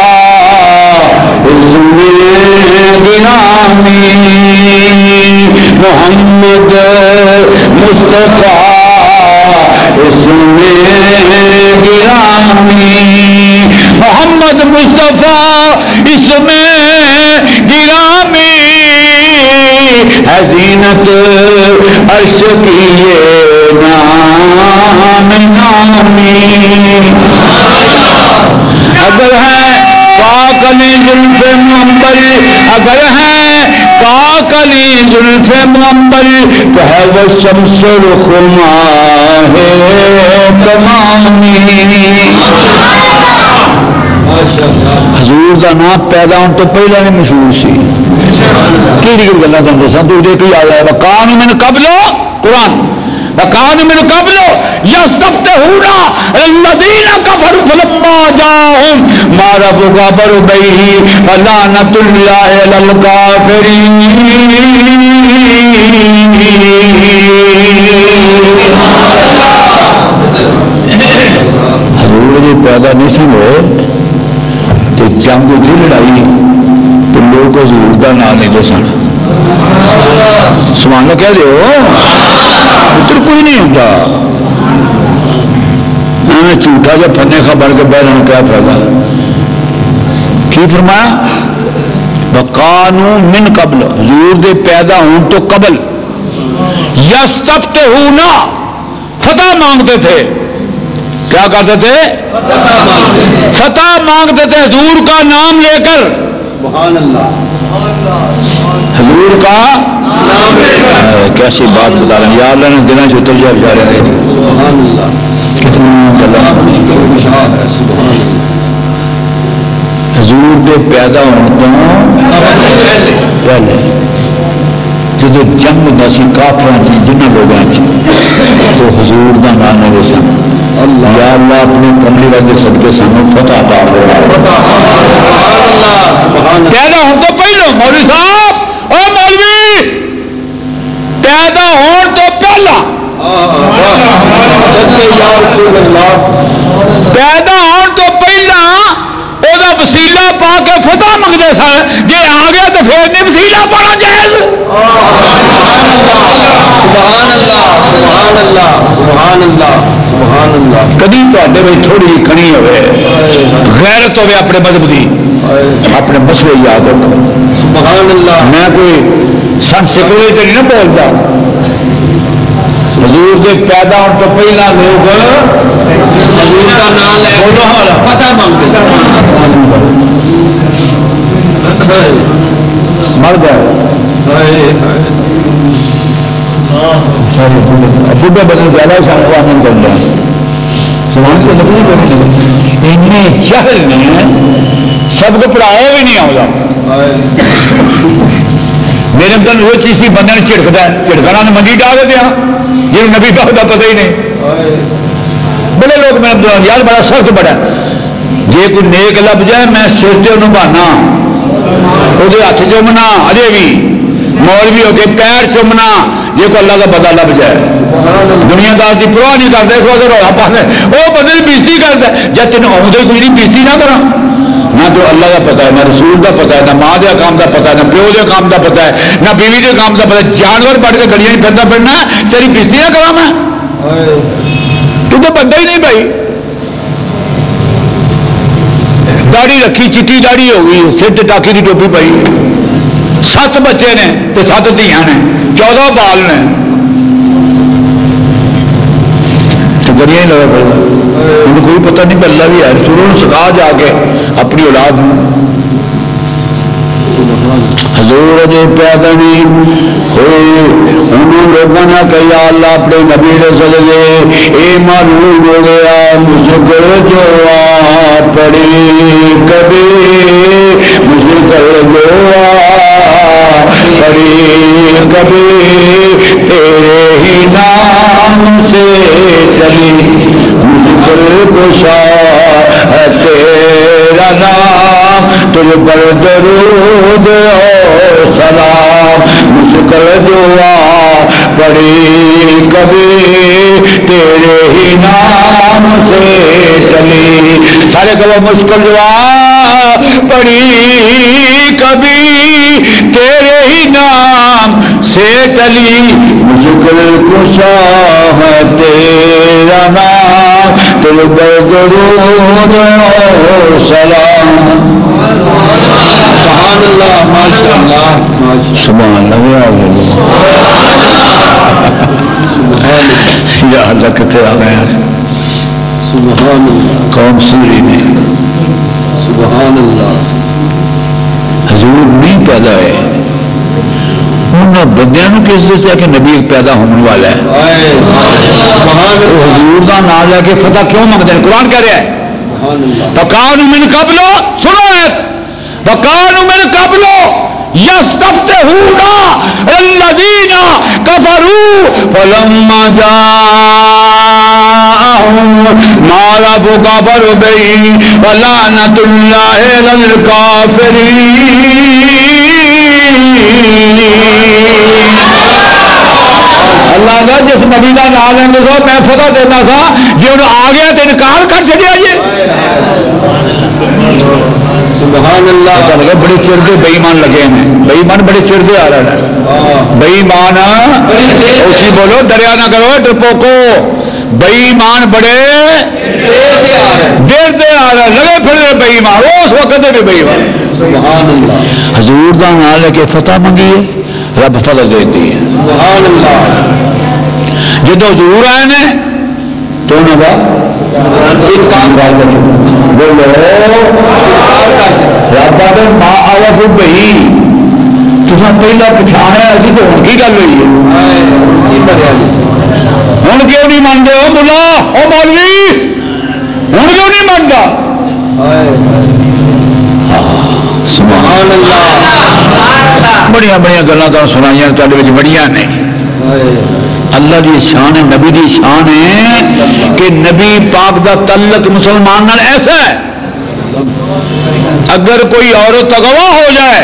گرامی، محمد مصطفیٰ گرامی، محمد مصطفیٰ اسم گرامی ہے زینت عرش کی نام نامی. اگر ہے کاکلی زلف ممبر، اگر ہے کاکلی زلف ممبر تو ہے وہ شمس رخ ماہ تمامی. حضور کا نام پیدا ہونے تو پہلے نہیں مشہور سی. کہڑی گلا تم دسا تو کوئی آ جائے کان من قبل قرآن وکان من قبل یستفتحون الذین کفروا فلما جاءهم ما ربک بربیہ فلعنۃ اللہ علی الکافرین. حضور جی پیدا نہیں سی ہوئے تو جنگ کی لڑائی تو لوگ حضور کا نام نہیں لے سن. سبحان اللہ کہہ دیو پتر کوئی نہیں ہوتا جھوٹا جا پنے کا بن کے بہن کیا فائدہ. کی فرمایا وکانوا من قبل حضور دے پیدا ہون تو قبل یستفتحون فتح مانگتے تھے. کیا کرتے تھے؟ فتح مانگتے تھے حضور کا نام لے کر. سبحان اللہ. حضور کا نام لے کر کیسی بات بتا رہے ہیں. یا اللہ نے دنوں سے اتر جائے بچارے تھے. سبحان اللہ. کتنا حضور کے پیدا ہونے تو پہلے جب جنگ ہوتا سی کافراں چ جنہاں لوگاں چ تو حضور کا نام لے سن. یا اللہ اپنے کملی والے صدقے سانو فتح عطا فرما. پیدا ہونے تو پہلو مولوی صاحب او مولوی پیدا ہونے تو پہلا پیدا ہونے تو پہلا وہ وسیلہ پا کے فتح منگتے سن. جی آ گیا تو پھر نہیں وسیلہ پانا جائز. کدی تے تھوڑی جی کھنی ہوئے غیرت ہوئے اپنے مذہب کی اپنے مسئلے یاد رکھو. میں کوئی سن سکوے تو نہیں نہ بولتا. حضور کے پیدا ہونے تو پہلا لوگ حضور کا نام لے پتہ مانگتے مر گئے. بڑھے بدل زیادہ سامنے کر رہے ہیں. سمان کو نقلی کرنے لگے جہل نہیں ہے. سب کو پڑھایا بھی نہیں آؤں. میرے اندر وہ چیز کی بندے نے چھڑکتا ہے چھڑکنا تو منڈی ڈال دیتے ہیں جن نبی پاک کا پتہ ہی نہیں. بڑے لوگ میرے اندر یار بڑا سخت بڑا جی کوئی نیک لب جائے میں سر سے انہوں بہانا وہ ہاتھ چومنا اجے بھی مولوی ہو کے پیر چومنا جی کو اللہ کا پتہ لب جائے. دنیا دار کی پرواہ نہیں کرتے اس وقت رولا پاس وہ بندے بےزتی کرتا جب تین آدھے کوئی نہیں بےزتی نہ کرا. نہ تو اللہ کا پتہ ہے نہ رسول کا پتہ ہے نہ ماں کے کام کا پتہ ہے نہ پیو کے کام کا پتہ ہے نہ بیوی کے کام کا پتہ ہے. جانور پڑھ کے گڑیاں پھرنا پڑنا تیری بےزتی نہ کرا میں تو بندہ ہی نہیں بھائی. داڑھی رکھی چٹی داڑھی ہو گئی سر ٹاکی کی ٹوپی پائی 7 بچے نے 7 دھیاں نے 14 بال نے تو گڑیاں ہی لگا پڑتا. ان کوئی پتہ نہیں پہلا بھی ہے شروع سکھا جا کے اپنی اولاد حضور جی پیدا نہیں ہوئے انہوں لوگوں نے کہا اللہ اپنے نبی نے صدقے اے معلوم ہو گیا مشکل جو پڑی کبھی مشکل جو پڑی کبھی تیرے ہی نام سے چلی مشکل کشا ہے تیرا نام تجھ پر درود اور سلام مشکل دعا پڑی کبھی تیرے ہی نام سے چلی. سارے کبھی مشکل دعا پڑی کبھی تیرے ہی نام سے چلی مشکل کشا ہے تیرا نام تجھ پر درود اور سلام. سبحان اللہ ماشاء اللہ سبحان اللہ یا اللہ کتنے آ گئے سبحان اللہ قوم سوری میں سبحان اللہ. حضور نہیں پیدا ہے انہوں بندیاں کس دسیا کہ نبی پیدا ہونے والا ہے. حضور کا نام لے کے فتح کیوں منگتے ہیں؟ قرآن کہہ رہا ہے وَكَانُوا مِن قَبْلُ سنو وَكَانُوا مِن قَبْلُ یستفتحون الذین کفروا فلما جاءهم ما ربك فربهم ولعنة الله على الكافرین. اللہ کا جس نبی کا نام لیں گے سو میں فتح دینا تھا جی انہوں آ گیا تو انکار کر چڑیا جی. سبحان اللہ. لگے بڑے چردے بےمان لگے ہیں, بےمان بڑے چردے آ رہے ہیں. بےمان اسی بولو دریا نہ کرو ڈرپوکو, بےمان بڑے دیر دے آ رہے لگے پھر بےمان اس وقت بھی بےمان. سبحان اللہ. حضور کا نام لے کے فتح منگیے رب فتح دیتی ہے. سبحان اللہ. جدو حضور آئے نے تو انہوں نے ایک کام کر بولو رب آدھے ماں آیا پھر بہی تصا پہلا پچھاڑا ابھی تو ہوں کی گل ہوئی ہے ہوں کیوں نہیں مانتے ہو بلا او مولوی ہوں کیوں نہیں مانتا. سبحان اللہ. بڑی بڑی گلیں تو سنائی تے بڑی نہیں. اللہ دی شان ہے, نبی دی شان ہے کہ نبی پاک دا تعلق مسلمان نال ایسا ہے اگر کوئی عورت اغوا ہو جائے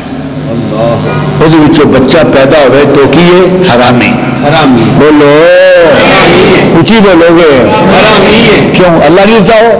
وہ بچہ پیدا ہوئے تو کی ہے حرامی. حرامی بولو اونچی بولو گے. حرامی کیوں اللہ نہیں دیتا ہو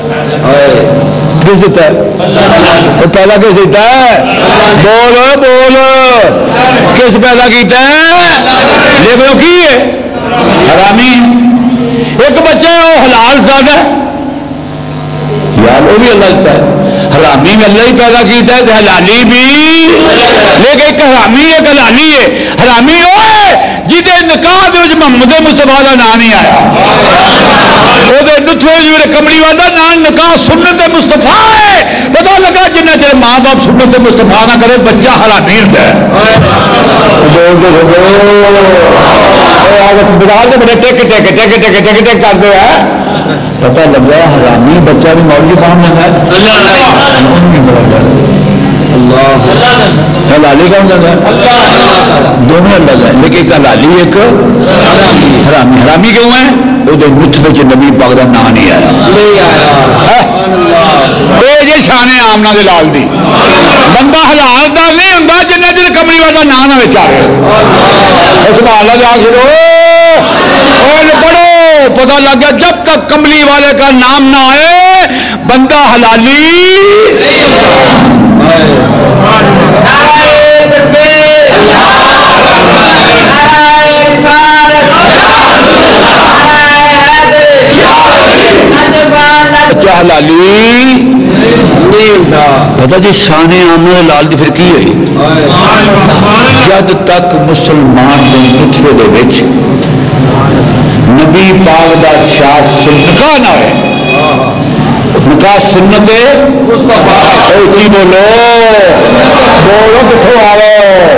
کس دیتا ہے وہ پیدا کس دیتا ہے بول بول کس پیدا کیتا ہے لیکن کی ہے حرامی. ایک بچہ ہے وہ حلال زیادہ یار وہ بھی اللہ دیتا ہے. حرامی میں اللہ ہی پیدا کیتا ہے حلالی بھی لیکن ایک حرامی ایک حلالی ہے. حرامی وہ ہے جہاں نکاح محمد مصطفیٰ کا نام نہیں آیا وہ نتھے کملی والا نام نکاح سنت مصطفیٰ ہے. پتا لگا جنہ چر ماں باپ سنت مصطفیٰ نہ کرے بچہ حرامی ہوتا ہے. بڑے ٹک ٹک ٹک ٹک ٹک ٹک کرتے ہیں پتا لگا حرامی بچہ بھی مولوی بن جاتا ہے. حلالی کون جاتا ہے دونوں الگ ہے لیکن ایک حلالی ایک حرامی. حرامی کیوں ہے وہ مٹھ میں نبی پاک کا نام نہیں آیا. یہ شان آمنا دے لال دی بندہ حلال دا نہیں ہوں جنہ چر کملی والا نام نہ آئے. اس بال جا کرو پڑھو پتا لگ گیا جب تک کملی والے کا نام نہ آئے بندہ حلالی. بچہ حلالی پتا جی شان آمن لال دی پھر کی ہوئی جد تک مسلمان کے نطفے دے وچ نبی پاک دا شاد نکاح نہ ہوئے. نکاح سنت اچھی بولو بولو کتوں آو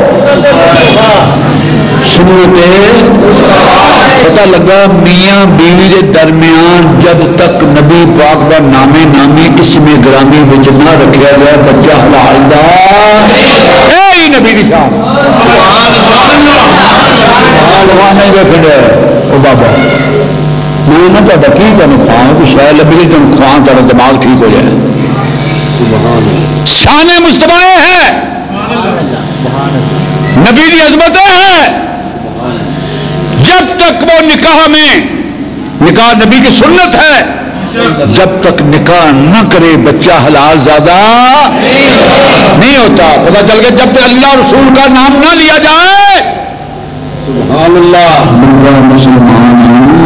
سنت پتا لگا میاں بیوی کے درمیان جب تک نبی پاک کا نامے نامی اسم گرامی وچ نہ رکھا گیا بچہ حلال دا نبی کی شان. نہیں دیکھا وہ بابا میں نہ تا کی تمہیں کھان کو شاید لبھی گئی تم کھان تھوڑا دماغ ٹھیک ہو جائے. شان مصطفیٰ ہے نبی کی عظمت ہے. جب تک وہ نکاح میں نکاح نبی کی سنت ہے جب تک نکاح نہ کرے بچہ حلال زیادہ نہیں ہوتا. پتا چل گیا جب تک اللہ رسول کا نام نہ لیا جائے سبحان اللہ مسلمان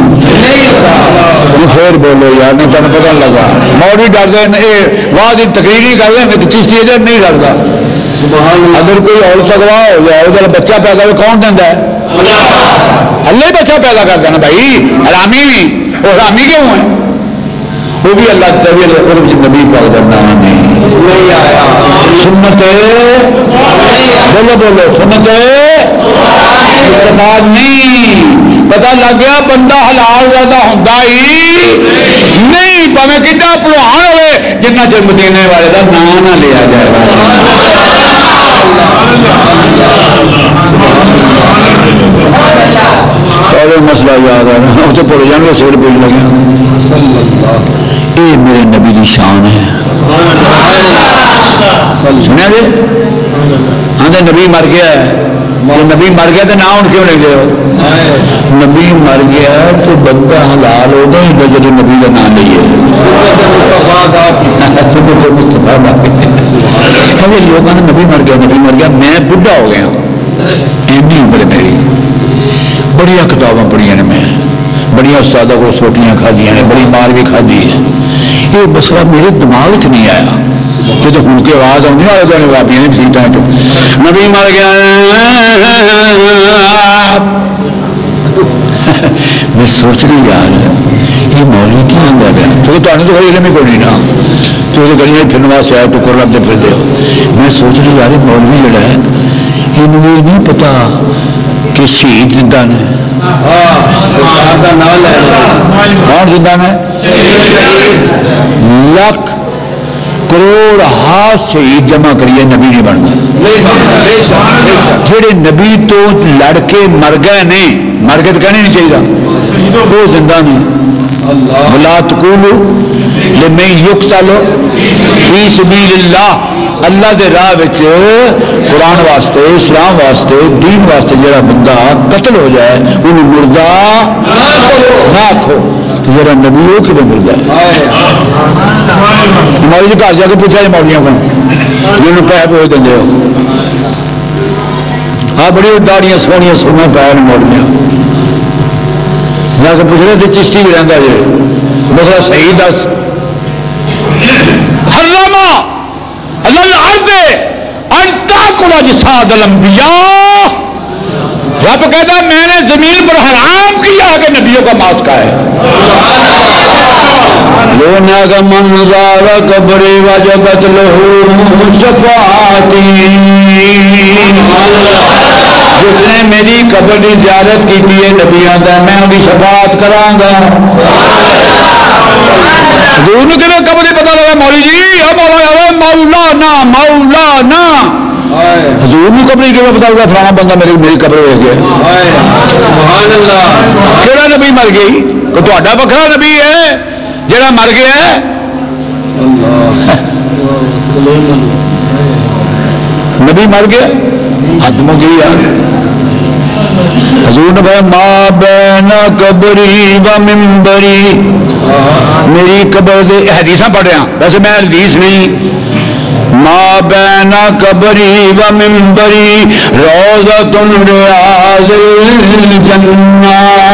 پھر بولو یار نہیں تمہیں پتا لگا مولوی ڈرتے واہ تقریر ہی کر دیں چشتی نہیں ڈرتا. اگر کوئی عورت اغوا ہو جائے وہ بچہ پیدا ہو کون دینا ہے اللہ ہی بچہ پیدا کر دینا بھائی. حرامی بھی وہ حرامی کیوں ہے وہ بھی اللہ نبی پاک کا نام نہیں آیا. سنت بولو بولو سنت استعمال نہیں. پتا لگ گیا بندہ حلال زیادہ ہوتا ہی نہیں پاویں کتنا پلوان ہوئے جنہ چر مدینے والے کا نام نہ لیا جائے. سارے مسئلہ یاد آ رہا تو پڑھ جانے سر پہ لگے. یہ میرے نبی کی شان ہے. سنیا جی ہاں نبی مر گیا ہے. نبی مر گیا تو نہ ہوں کیوں لکھ دو. نبی مر گیا تو بندہ حلال ہوگا ہی جب نبی کا نام لیے لوگوں نے نبی مر گیا میں بڑھا ہو گیا. ایمی عمر میری بڑی کتاباں پڑھیا نے میں بڑی استادوں کو سوٹیاں کھادیاں نے بڑی مار بھی کھادی ہے. یہ مسئلہ میرے دماغ چ نہیں آیا کہ تو ہوں کی آواز آتی ہے تو بابیاں نے سیتا ہے تو نبی مر گیا. میں سوچ رہی یار یہ مولوی کی آتا پیا کیونکہ تمہیں تو کوئی علم ہی کوئی نہیں نا تو گلیاں پھرنے واسطے آئے ٹکر لگتے پھرتے ہو. میں سوچ رہی یار مولوی جڑا ہے یہ نہیں پتا کہ شہید زندہ نے کون زندہ نے لاکھ کروڑ ہاتھ شہید جمع کریے نبی نہیں بننا. جہے نبی تو لڑ کے مر گئے نہیں مر کے تو کہنا نہیں چاہیے وہ زندہ نہیں. ولا تقولوا لمن يقتل في سبيل الله اللہ دے راہ وچ قرآن واسطے اسلام واسطے دین واسطے جڑا بندہ قتل ہو جائے انہوں مردہ نہ آکھو. جڑا نبی ہو کہ مردہ مولوی جی گھر جا کے پوچھا جی مولویوں کو جنہوں پیسے پوچھ دیں ہو ہاں بڑی داڑیاں سونیاں سونا پایا مولویاں جا کے پوچھ رہے تھے چشتی بھی رہتا جی مسئلہ صحیح دس. حرما رب کہتا ہے میں نے زمین پر حرام کیا کہ نبیوں کا ماس کا ہے. قبری وجبت لہو شفاعتی جس نے میری قبر کی زیارت کی ہے نبیوں کا میں ان کی شفاعت کراں گا. حضور نے کبھی قبر پتا لگا مولوی جی مولانا مولانا حضور نے قبر کیوں پتا لگا فلانا بندہ میری قبر ہو گیا. کہڑا نبی مر گئی تو تہاڈا بکھرا نبی ہے جڑا مر گیا ہے. نبی مر گیا ختم ہو گئی یار. حضور نے کہا ما بین قبری و منبری میری قبر دے حدیثاں پڑھ رہا ویسے میں حدیث نہیں. ما بین قبری و منبری روضۃ ریاض الجنہ.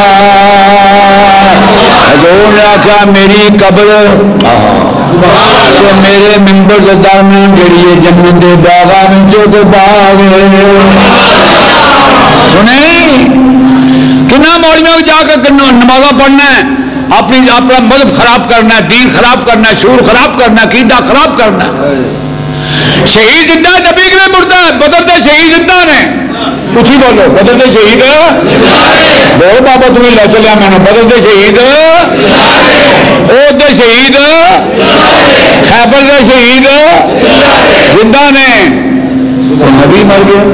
حضور نے آخیا میری قبر تو میرے منبر کے درمیان جڑی ہے جنت دے باغاں وچ باغ سنیں کنا مولویوں جا کے نمازاں پڑھنا ہے اپنا مذہب خراب کرنا ہے دین خراب کرنا ہے شعور خراب کرنا ہے عقیدہ خراب کرنا ہے. شہید زندہ نبی کے مردہ ہے بدر دے شہید زندہ نے اچھی بولو بدر دے شہید بولو بابا تمہیں لے چلیا میں نے بدر دے شہید دے شہید خیبر دے شہید زندہ نے. نبی مر گیا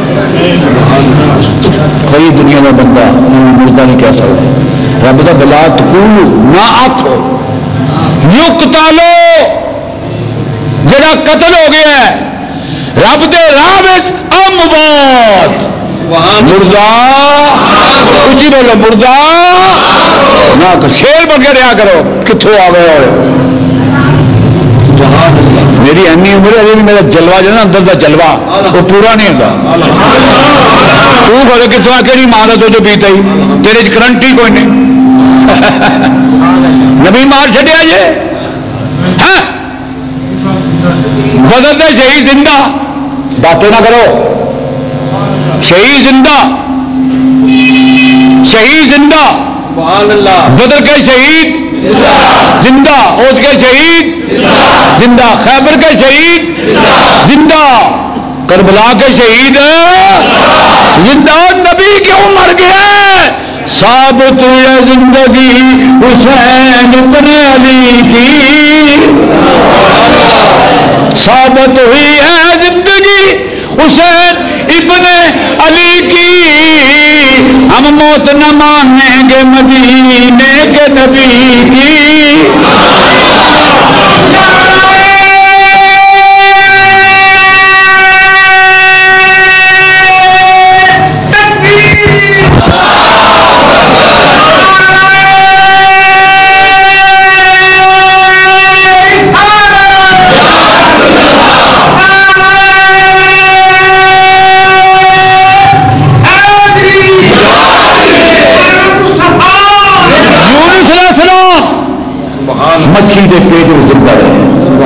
کوئی دنیا کا بندہ مردہ نہیں کہہ سکتا. رب کا بلا تقولوا نہ آکھو یقتلو جڑا قتل ہو گیا ہے رب دے راہ وچ اموات مردہ اچھی بولو مردہ نہ شیر بن کے رہا کرو کتوں آ گئے. میری امی عمر ابھی بھی میرا جلوہ جو نا اندر کا جلوہ وہ پورا نہیں ہوتا. تو بولے کتوں آ کے ماں کا دودھ پیتا ہی تیرے کرنٹ ہی کوئی نہیں. نبی مار چڈیا جی بدر دے شہید زندہ باتیں نہ کرو. شہید زندہ شہید زندہ بدر کے شہید زندہ اوت کے شہید زندہ خیبر کے شہید زندہ کربلا کے شہید زندہ. نبی کیوں مر گیا ثابت ہے زندگی حسین ابن علی کی ثابت ہوئی ہے زندگی حسین ابن علی کی، ہم موت نہ مانیں گے مدینے کے نبی کی۔ مچھی کے پیٹ میں زندہ رہے۔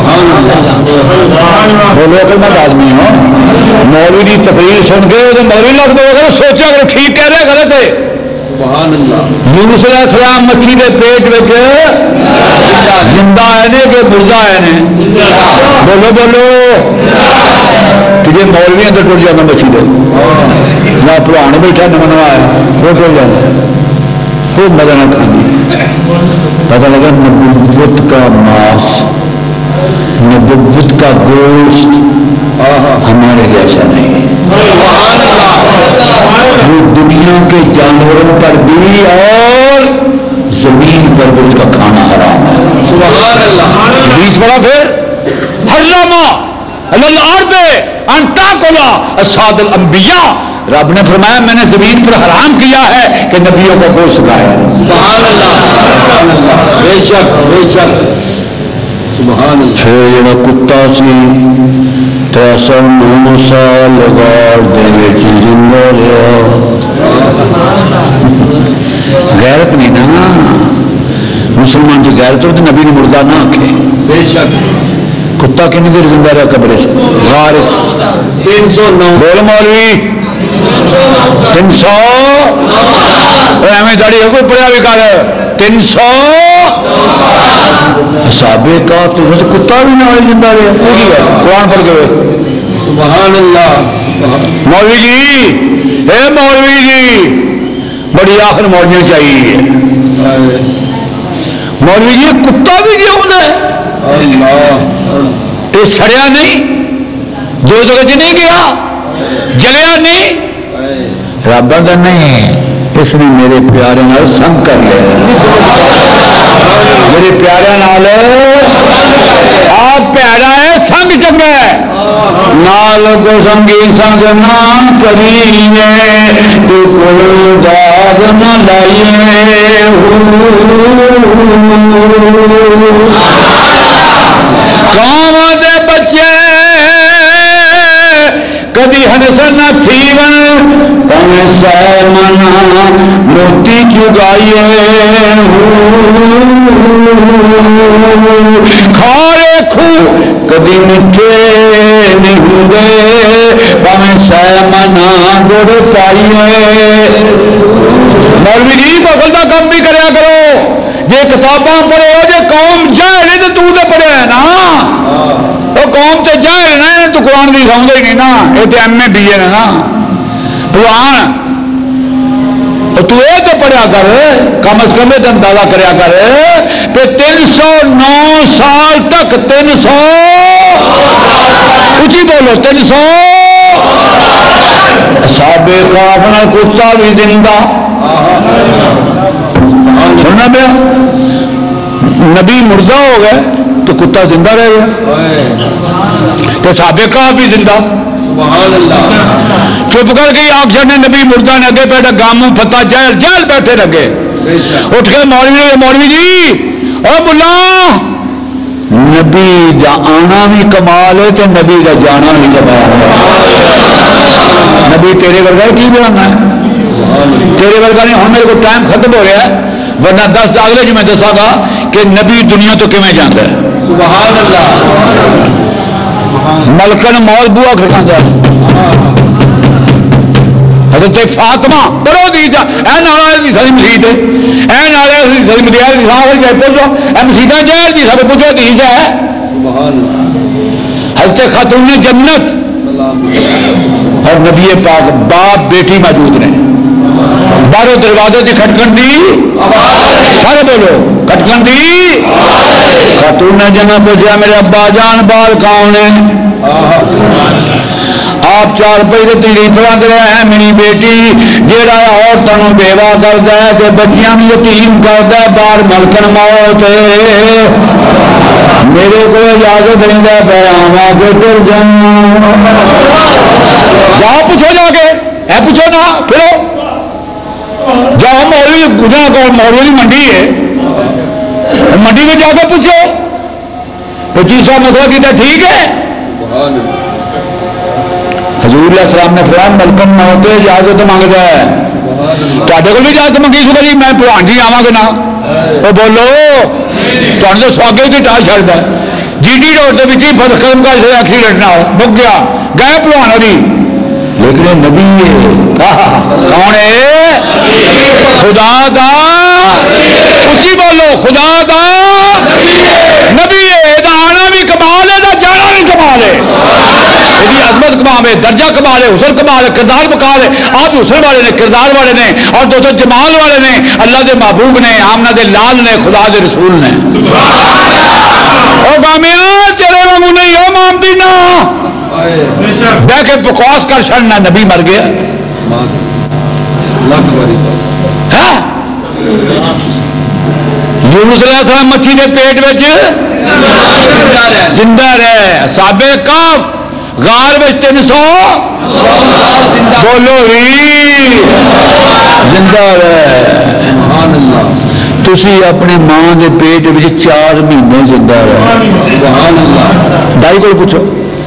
وہ لوگ میں آدمی ہوں مولوی کی تقریر سن کے مولوی لگ دو اگر سوچا اگر ٹھیک کہہ رہے غلط ہے۔ یونس علیہ السلام مچھی کے پیٹ میں زندہ آئے نے کہ مردہ آئے نے؟ بولو بولو تجھے مولوی اندر ٹوٹ جانا مچھی دے نہ پرانا بیٹھا نو نو آیا وہ ٹوٹ جانا خوب مزہ نہ کھانی۔ پتا لگا نبوت کا ماس نبوت کا گوشت ہمارے جیسا نہیں، وہ دنیا کے جانوروں پر بھی اور زمین پر بھی اس کا کھانا حرام ہے۔ سبحان اللہ۔ بیچ بڑا پھر حرما الارض ان تاکلا اجساد الانبیاء، رب نے فرمایا میں نے زمین پر حرام کیا ہے کہ نبیوں کا گوشت کھایا۔ سبحان اللہ، بے شک بے شک، سبحان اللہ۔ جڑا کتا سی 309 سال غار دے وچ زندہ رہیا، غیرت نہیں نا مسلمان کی غیرت ہو تو نبی نے مردہ نہ آکھے۔ بے شک کتا کتنی دیر زندہ رہا قبر سے غار 309 بول مولوی 300 ایویں داڑھی کوئی پڑھیا بھی کر 300 حسابے کا تو کتا بھی نہ زندہ رہا قرآن پڑھ کے سبحان اللہ۔ مولوی جی اے مولوی جی بڑی آخر مولوی چاہیے مولوی جی کتا بھی کیوں ہے یہ سڑیا نہیں دو جگہ نہیں گیا جلیا نہیں رب کا نہیں اس نے میرے پیارے نال سنگ کر لیا میرے پیارے نال آپ پیارا ہے سنگ چنگا ہے نال کو سنگی سنگ نہ کریے تو کوئی داغ نہ لائیے قوم دے بچے کبھی ہنس نہ تھیون پویں سہ منا موتی چگائیے کھارے کھو کبھی میٹھے نہیں ہوں پویں سہ منا گڑ پائیے مولوی جی بخل کا کام بھی کریا کرو جی کتاباں پڑھو جی قوم جاہل ہے تو تو پڑھیا ہے نا وہ قوم تے جاہل نا تو قرآن بھی سمجھے ہی نہیں نا یہ تو ایم اے بی اے نا قرآن تو یہ تو پڑھیا کر کم از کم یہ اندازہ کریا کر کہ 309 سال تک 300 اچھی بولو 300 سابق اپنا کتا بھی زندہ سننا پیا نبی مردہ ہو گئے تو کتا زندہ رہ گیا تو سابقہ بھی زندہ چپ کر کے آگ چڑھنے نبی مردہ نے اگے بیٹھا گاموں فتح جہل جہل بیٹھے لگے اٹھ کے مولوی جی او بلا نبی دا آنا بھی کمال ہے تو نبی دا جانا بھی کمال ہے نبی تیرے ورگا کی بنانا ہے تیرے ورگا نہیں ہوں میرے کو ٹائم ختم ہو گیا ہے ورنہ 10 اگلے جو میں دسا گا کہ نبی دنیا تو کیویں جاتا ہے سبحان اللہ ملکن مول بوا کھڑکاندا ہے حضرت فاطمہ بڑو دی جا اے نالے دی ساری مسجد ہے اے نالے دی ساری مدیار دی ساری جے پوچھو اے مسجداں جہل دی سب پوچھو دی جا ہے سبحان اللہ حضرت خاتون جنت اور نبی پاک باپ بیٹی موجود ہیں باروں دروازے کی کھٹکن دی سارے بولو کھٹکن دی خاتون نے جنت پوچھا میرے ابا جان بال کون ہے آپ 4 روپئے کی تکلیف لگ رہے ہیں میری بیٹی جہاں عورتوں بیوہ کرتا ہے کہ بچیاں بھی یتیم کرتا ہے باہر ملکن موت میرے کو اجازت دینا پہ آوا کے تر جاؤ جاؤ پوچھو جا کے ہے پوچھو نا پھرو جاؤ مولوی گجا کو مولوی منڈی ہے منڈی میں جا کے پوچھو 2500 مسئلہ کیا ٹھیک ہے حضور علیہ السلام نے فرمایا ملکن موت اجازت مانگتا ہے تے کو بھی اجازت منگی سی جی میں پروان جی آواں گا نا وہ بولو تمہیں تو سواگے کی ٹال چڑھتا ہے جی ڈی روڈ کے بچ ختم کر ایکسیڈنٹ نہ مک گیا گئے پلوان بھی لیکن یہ نبی ہے کون ہے خدا دا اچھی بولو خدا دا نبی ہے آنا بھی کمال ہے جانا بھی کمال ہے عظمت کمال ہے درجہ کمال ہے حسن کمال ہے کردار مکال ہے آپ حسن والے نے کردار والے نے اور دوستوں جمال والے نے اللہ دے محبوب نے آمنہ دے لال نے خدا دے رسول نے اور گامیا چلے وانگو نہیں ہو مامتی نہ بہ کے بکواس کر چڑنا نبی مر گیا یونس علیہ السلام مچھی کے پیٹ میں زندہ رہے سابے کاف غار میں 300 بولو ہی زندہ رہے تسی اپنے ماں کے پیٹ میں 4 مہینے زندہ رہے دائی کو پوچھو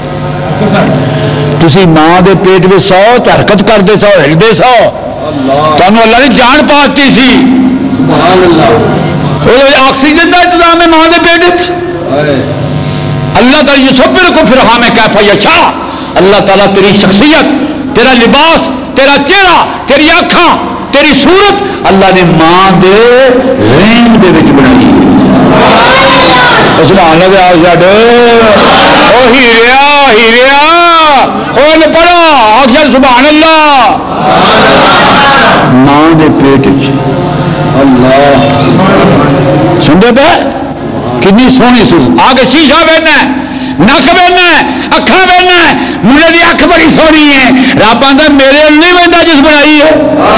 تسی ماں کے پیٹ میں 100 حرکت کرتے سو ہلتے سو تمہیں اللہ نے جان پاتی سی آکسیجن کا انتظام ہے ماں کے پیٹ اللہ تعالیٰ یصبر کو پھر ہاں میں کیفا یشاء اللہ تعالیٰ تیری شخصیت تیرا لباس تیرا چہرہ تیری آنکھاں تیری صورت اللہ نے ماں دے رحم دے وچ بنائی سبحان اللہ جاڈ او ہیریا او نے پڑھا اکثر سبحان اللہ ماں دے پیٹ وچ اللہ سنتے پہ کنی سونی سی آگے شیشہ بہنا ہے نک بہنا ہے اکھا بہنا ہے مجھے بھی اکھ بڑی سونی ہے رب آتا میرے نہیں بہنا جس بنائی ہے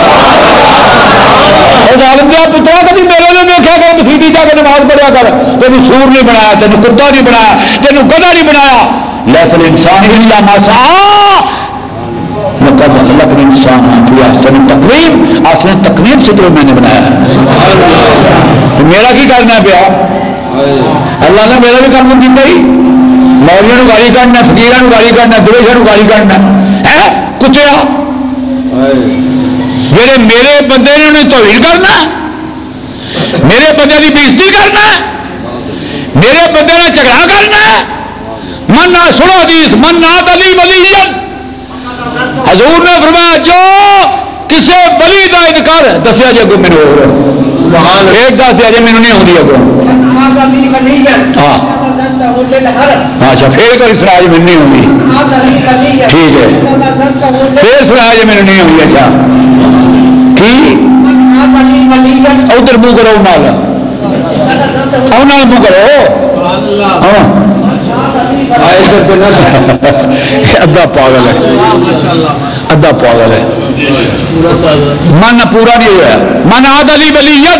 پترا کبھی میرے نے دیکھا کر مسیدی جا کے نماز پڑھیا کر تینوں سور نہیں بنایا تینوں کتا نہیں بنایا تینوں گدھا نہیں بنایا لیسل انسان الا ما شاء لقد خلقنا الانسان فی احسن تقویم احسن تقویم سے تو میں نے بنایا ہے تو میرا کی کرنا پیا اللہ نے میرا بھی کام دیتا ہی مولویوں کو گالی کرنا فقیروں کو گالی کرنا درویشوں کو گالی کرنا ہے کتیا جہے میرے بندے نے انہیں توہین کرنا میرے بندے کی بےزتی کرنا میرے بندے نے جھگڑا کرنا من نہ سنو حدیث من نہ علی ولیت حضور نے فرمایا جو کسی ولی کا انکار دسیا جی اگو میرے ایک دس دیا جی مینو نہیں آتی اگو اچھا پھر کوئی سنا جی مجھے نہیں ہوگی ٹھیک ہے پھر سنا جی مجھے نہیں ہوگی اچھا کی ادھر منہ کرو منہ کرو ادھا پاگل ہے ادھا پاگل ہے من پورا نہیں ہوا من آد علی ولیت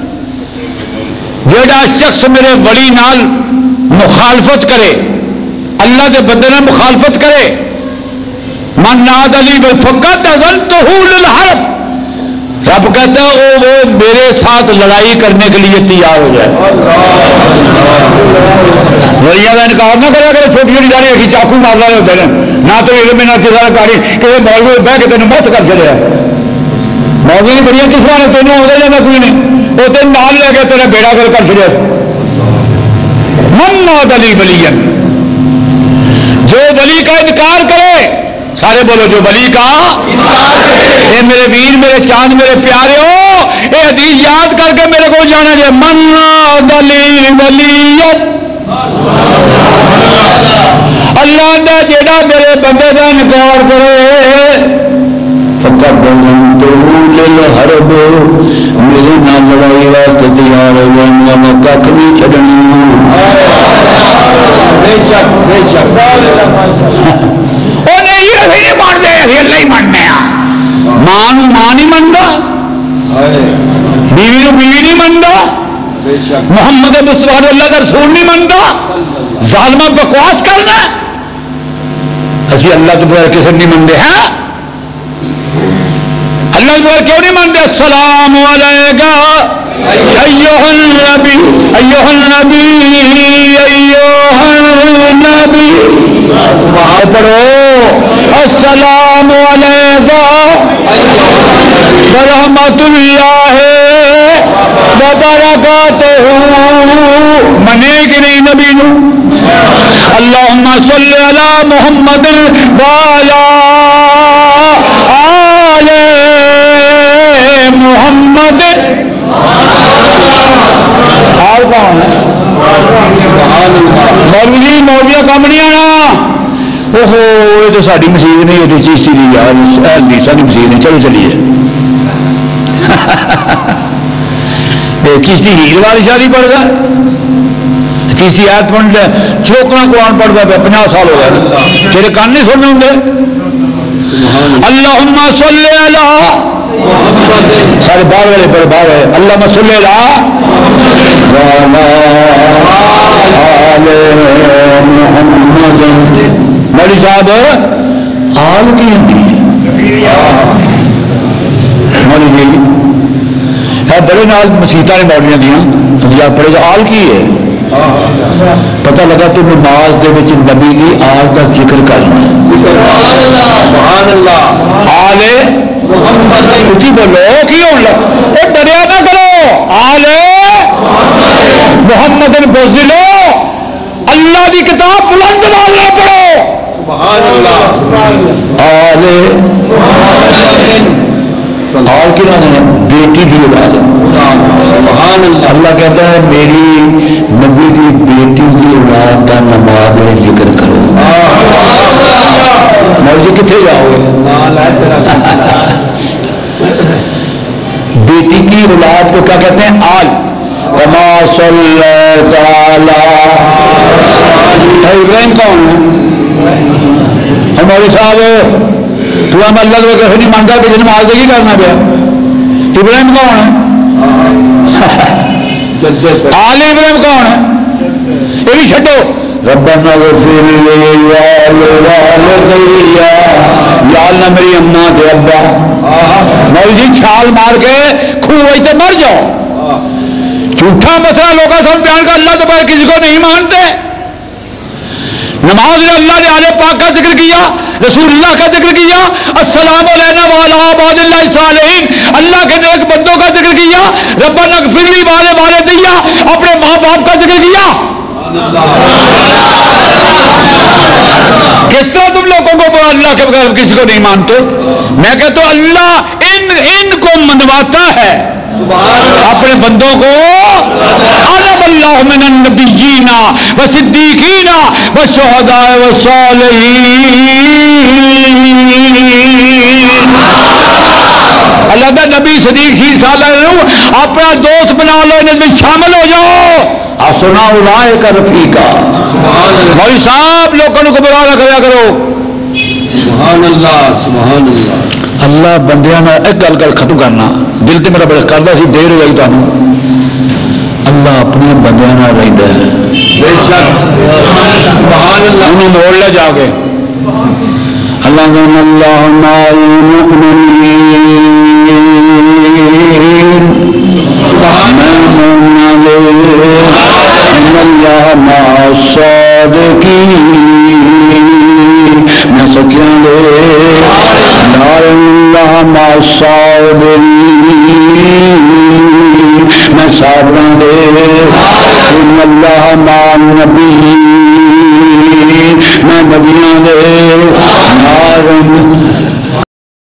جیڑا شخص میرے ولی نال مخالفت کرے اللہ کے بندے نال مخالفت کرے من آد علی فقط اذنتہ للحرب رب کہتا ہے وہ میرے ساتھ لڑائی کرنے کے لیے تیار ہو جائے ولیاں کا انکار نہ کرا کرے چھوٹی چھوٹی داڑھی رکھی چاقو مار رہے ہوتے ہیں نہ تو علم نہ کسی کاری کہ مولوی بہ کے تینوں مت کر چلے مولوی نے بڑی قسم نے تینوں آدھا جانا کوئی نہیں وہ تین نال لے کے تیرا بیڑا کر چلے من علی ولی جو ولی کا انکار کرے سارے بولو جو ولی کا اے میرے ویر میرے چاند میرے پیارے ہو اے حدیث یاد کر کے میرے کو جانا جائے من علی ولیت اللہ نے جیڑا میرے بندے کا انکار کرے فقط للحرب میرے نال لڑائی واسطے تیار ہو جائے میں کھ نہیں چھڈنی بے شک اسی اللہ ہی مننے ماں ماں نہیں منتا بیوی بیوی نہیں منتا محمد مصطفیٰ اللہ کا رسول نہیں منتا ظالمہ بکواس کرنا اسی اللہ کے بغیر کسی نہیں منتے ہیں اللہ کے بغیر کیوں نہیں منتے السلام علیکہ ایھا النبی ایھا النبی ایھا النبی پڑھو السلام علیکہ ورحمۃ اللہ وبرکاتہ منے کہ نہیں نبی نو اللہم صلی علی محمد وعلی آل محمد آل کون ہے مولوی مولویا کام نہیں آنا اوہو یہ تو ساری مسجد نہیں یہ تو چیشتی دی یار ساری مسجد نہیں چلو چلیے چیشتی ہیر والی شادی پڑھ گا چیشتی آیت پڑھ لے چھوکنا قرآن پڑھ گا 50 سال ہو گئے تیرے کان نہیں سننے ہوں گے اللہم صلی علی سارے باہر والے پر باہر ہے اللہم صلی علی محمد مولی صاحب آل کی مولی جی ہے بڑے نال مسیطہ نے مولیاں دیا یا پڑے جو آل کی ہے پتہ لگا کہ نماز دے وچ نبی دی آل کا ذکر کرنا سبحان اللہ آل محمد اچھی بولو کی ہون لگ اے ڈریا نہ کرو آل محمد بزلو اللہ دی کتاب بلند آواز نہ پڑھو سبحان اللہ آل اور کی نہ بیٹی بھی اولاد سبحان اللہ اللہ کہتا ہے میری نبی کی بیٹی کی اولاد کا نماز میں ذکر کرو مولوی کتنے جاؤ گے بیٹی کی اولاد کو کیا کہتے ہیں آل وما صلی تعالی ابراہیم کون ہے ہمارے صاحب تو ہم اللہ کو کیسے نہیں مانتا کہ جنم آج ہی کرنا پیا ابراہیم کون ہے آل ابراہیم کون ہے یہ بھی چھڈو ربنا اغفر لی والوالدی یا اللہ میری اماں تے ابا مولوی جی چھال مار کے خوہ تے مر جاؤ جھوٹا مسئلہ لوگوں سب بیان کا اللہ تو کسی کو نہیں مانتے نماز میں اللہ نے آل پاک کا ذکر کیا رسول اللہ کا ذکر کیا السلام علینا وعلی عباد اللہ الصالحین اللہ کے نیک بندوں کا ذکر کیا ربنا اغفر لی والوالدی اپنے ماں باپ کا ذکر کیا کس طرح تم لوگوں کو اللہ کے بغیر کسی کو نہیں مانتے میں کہتا ہوں اللہ ان کو منواتا ہے اپنے بندوں کو عَلَمَ اللَّهُ مِنَ النَّبِيِّينَ وَصِدِّيقِينَ وَالشُّهَدَاءِ وَالصَّالِحِينَ اللہ کا نبی صدیق شہید صالح اپنا دوست بنا لو ان میں شامل ہو جاؤ سنا اولئک رفیقا مولوی صاحب لوگوں کو گمراہ نہ کریا کرو سبحان اللہ سبحان اللہ اللہ بندیاں ایک گل کر ختم کرنا دل سے میرا بڑا کرتا سی دیر ہو گئی تمہیں اللہ اپنے بندیاں رہتا ہے بے شک سبحان اللہ انہیں موڑ لے جا کے اللہ اللہ مع المؤمنین سبحان اللہ مع الصادقین میں سچیاں دے لا اللہ مع الصابرین میں صابراں دے ان اللہ مع النبی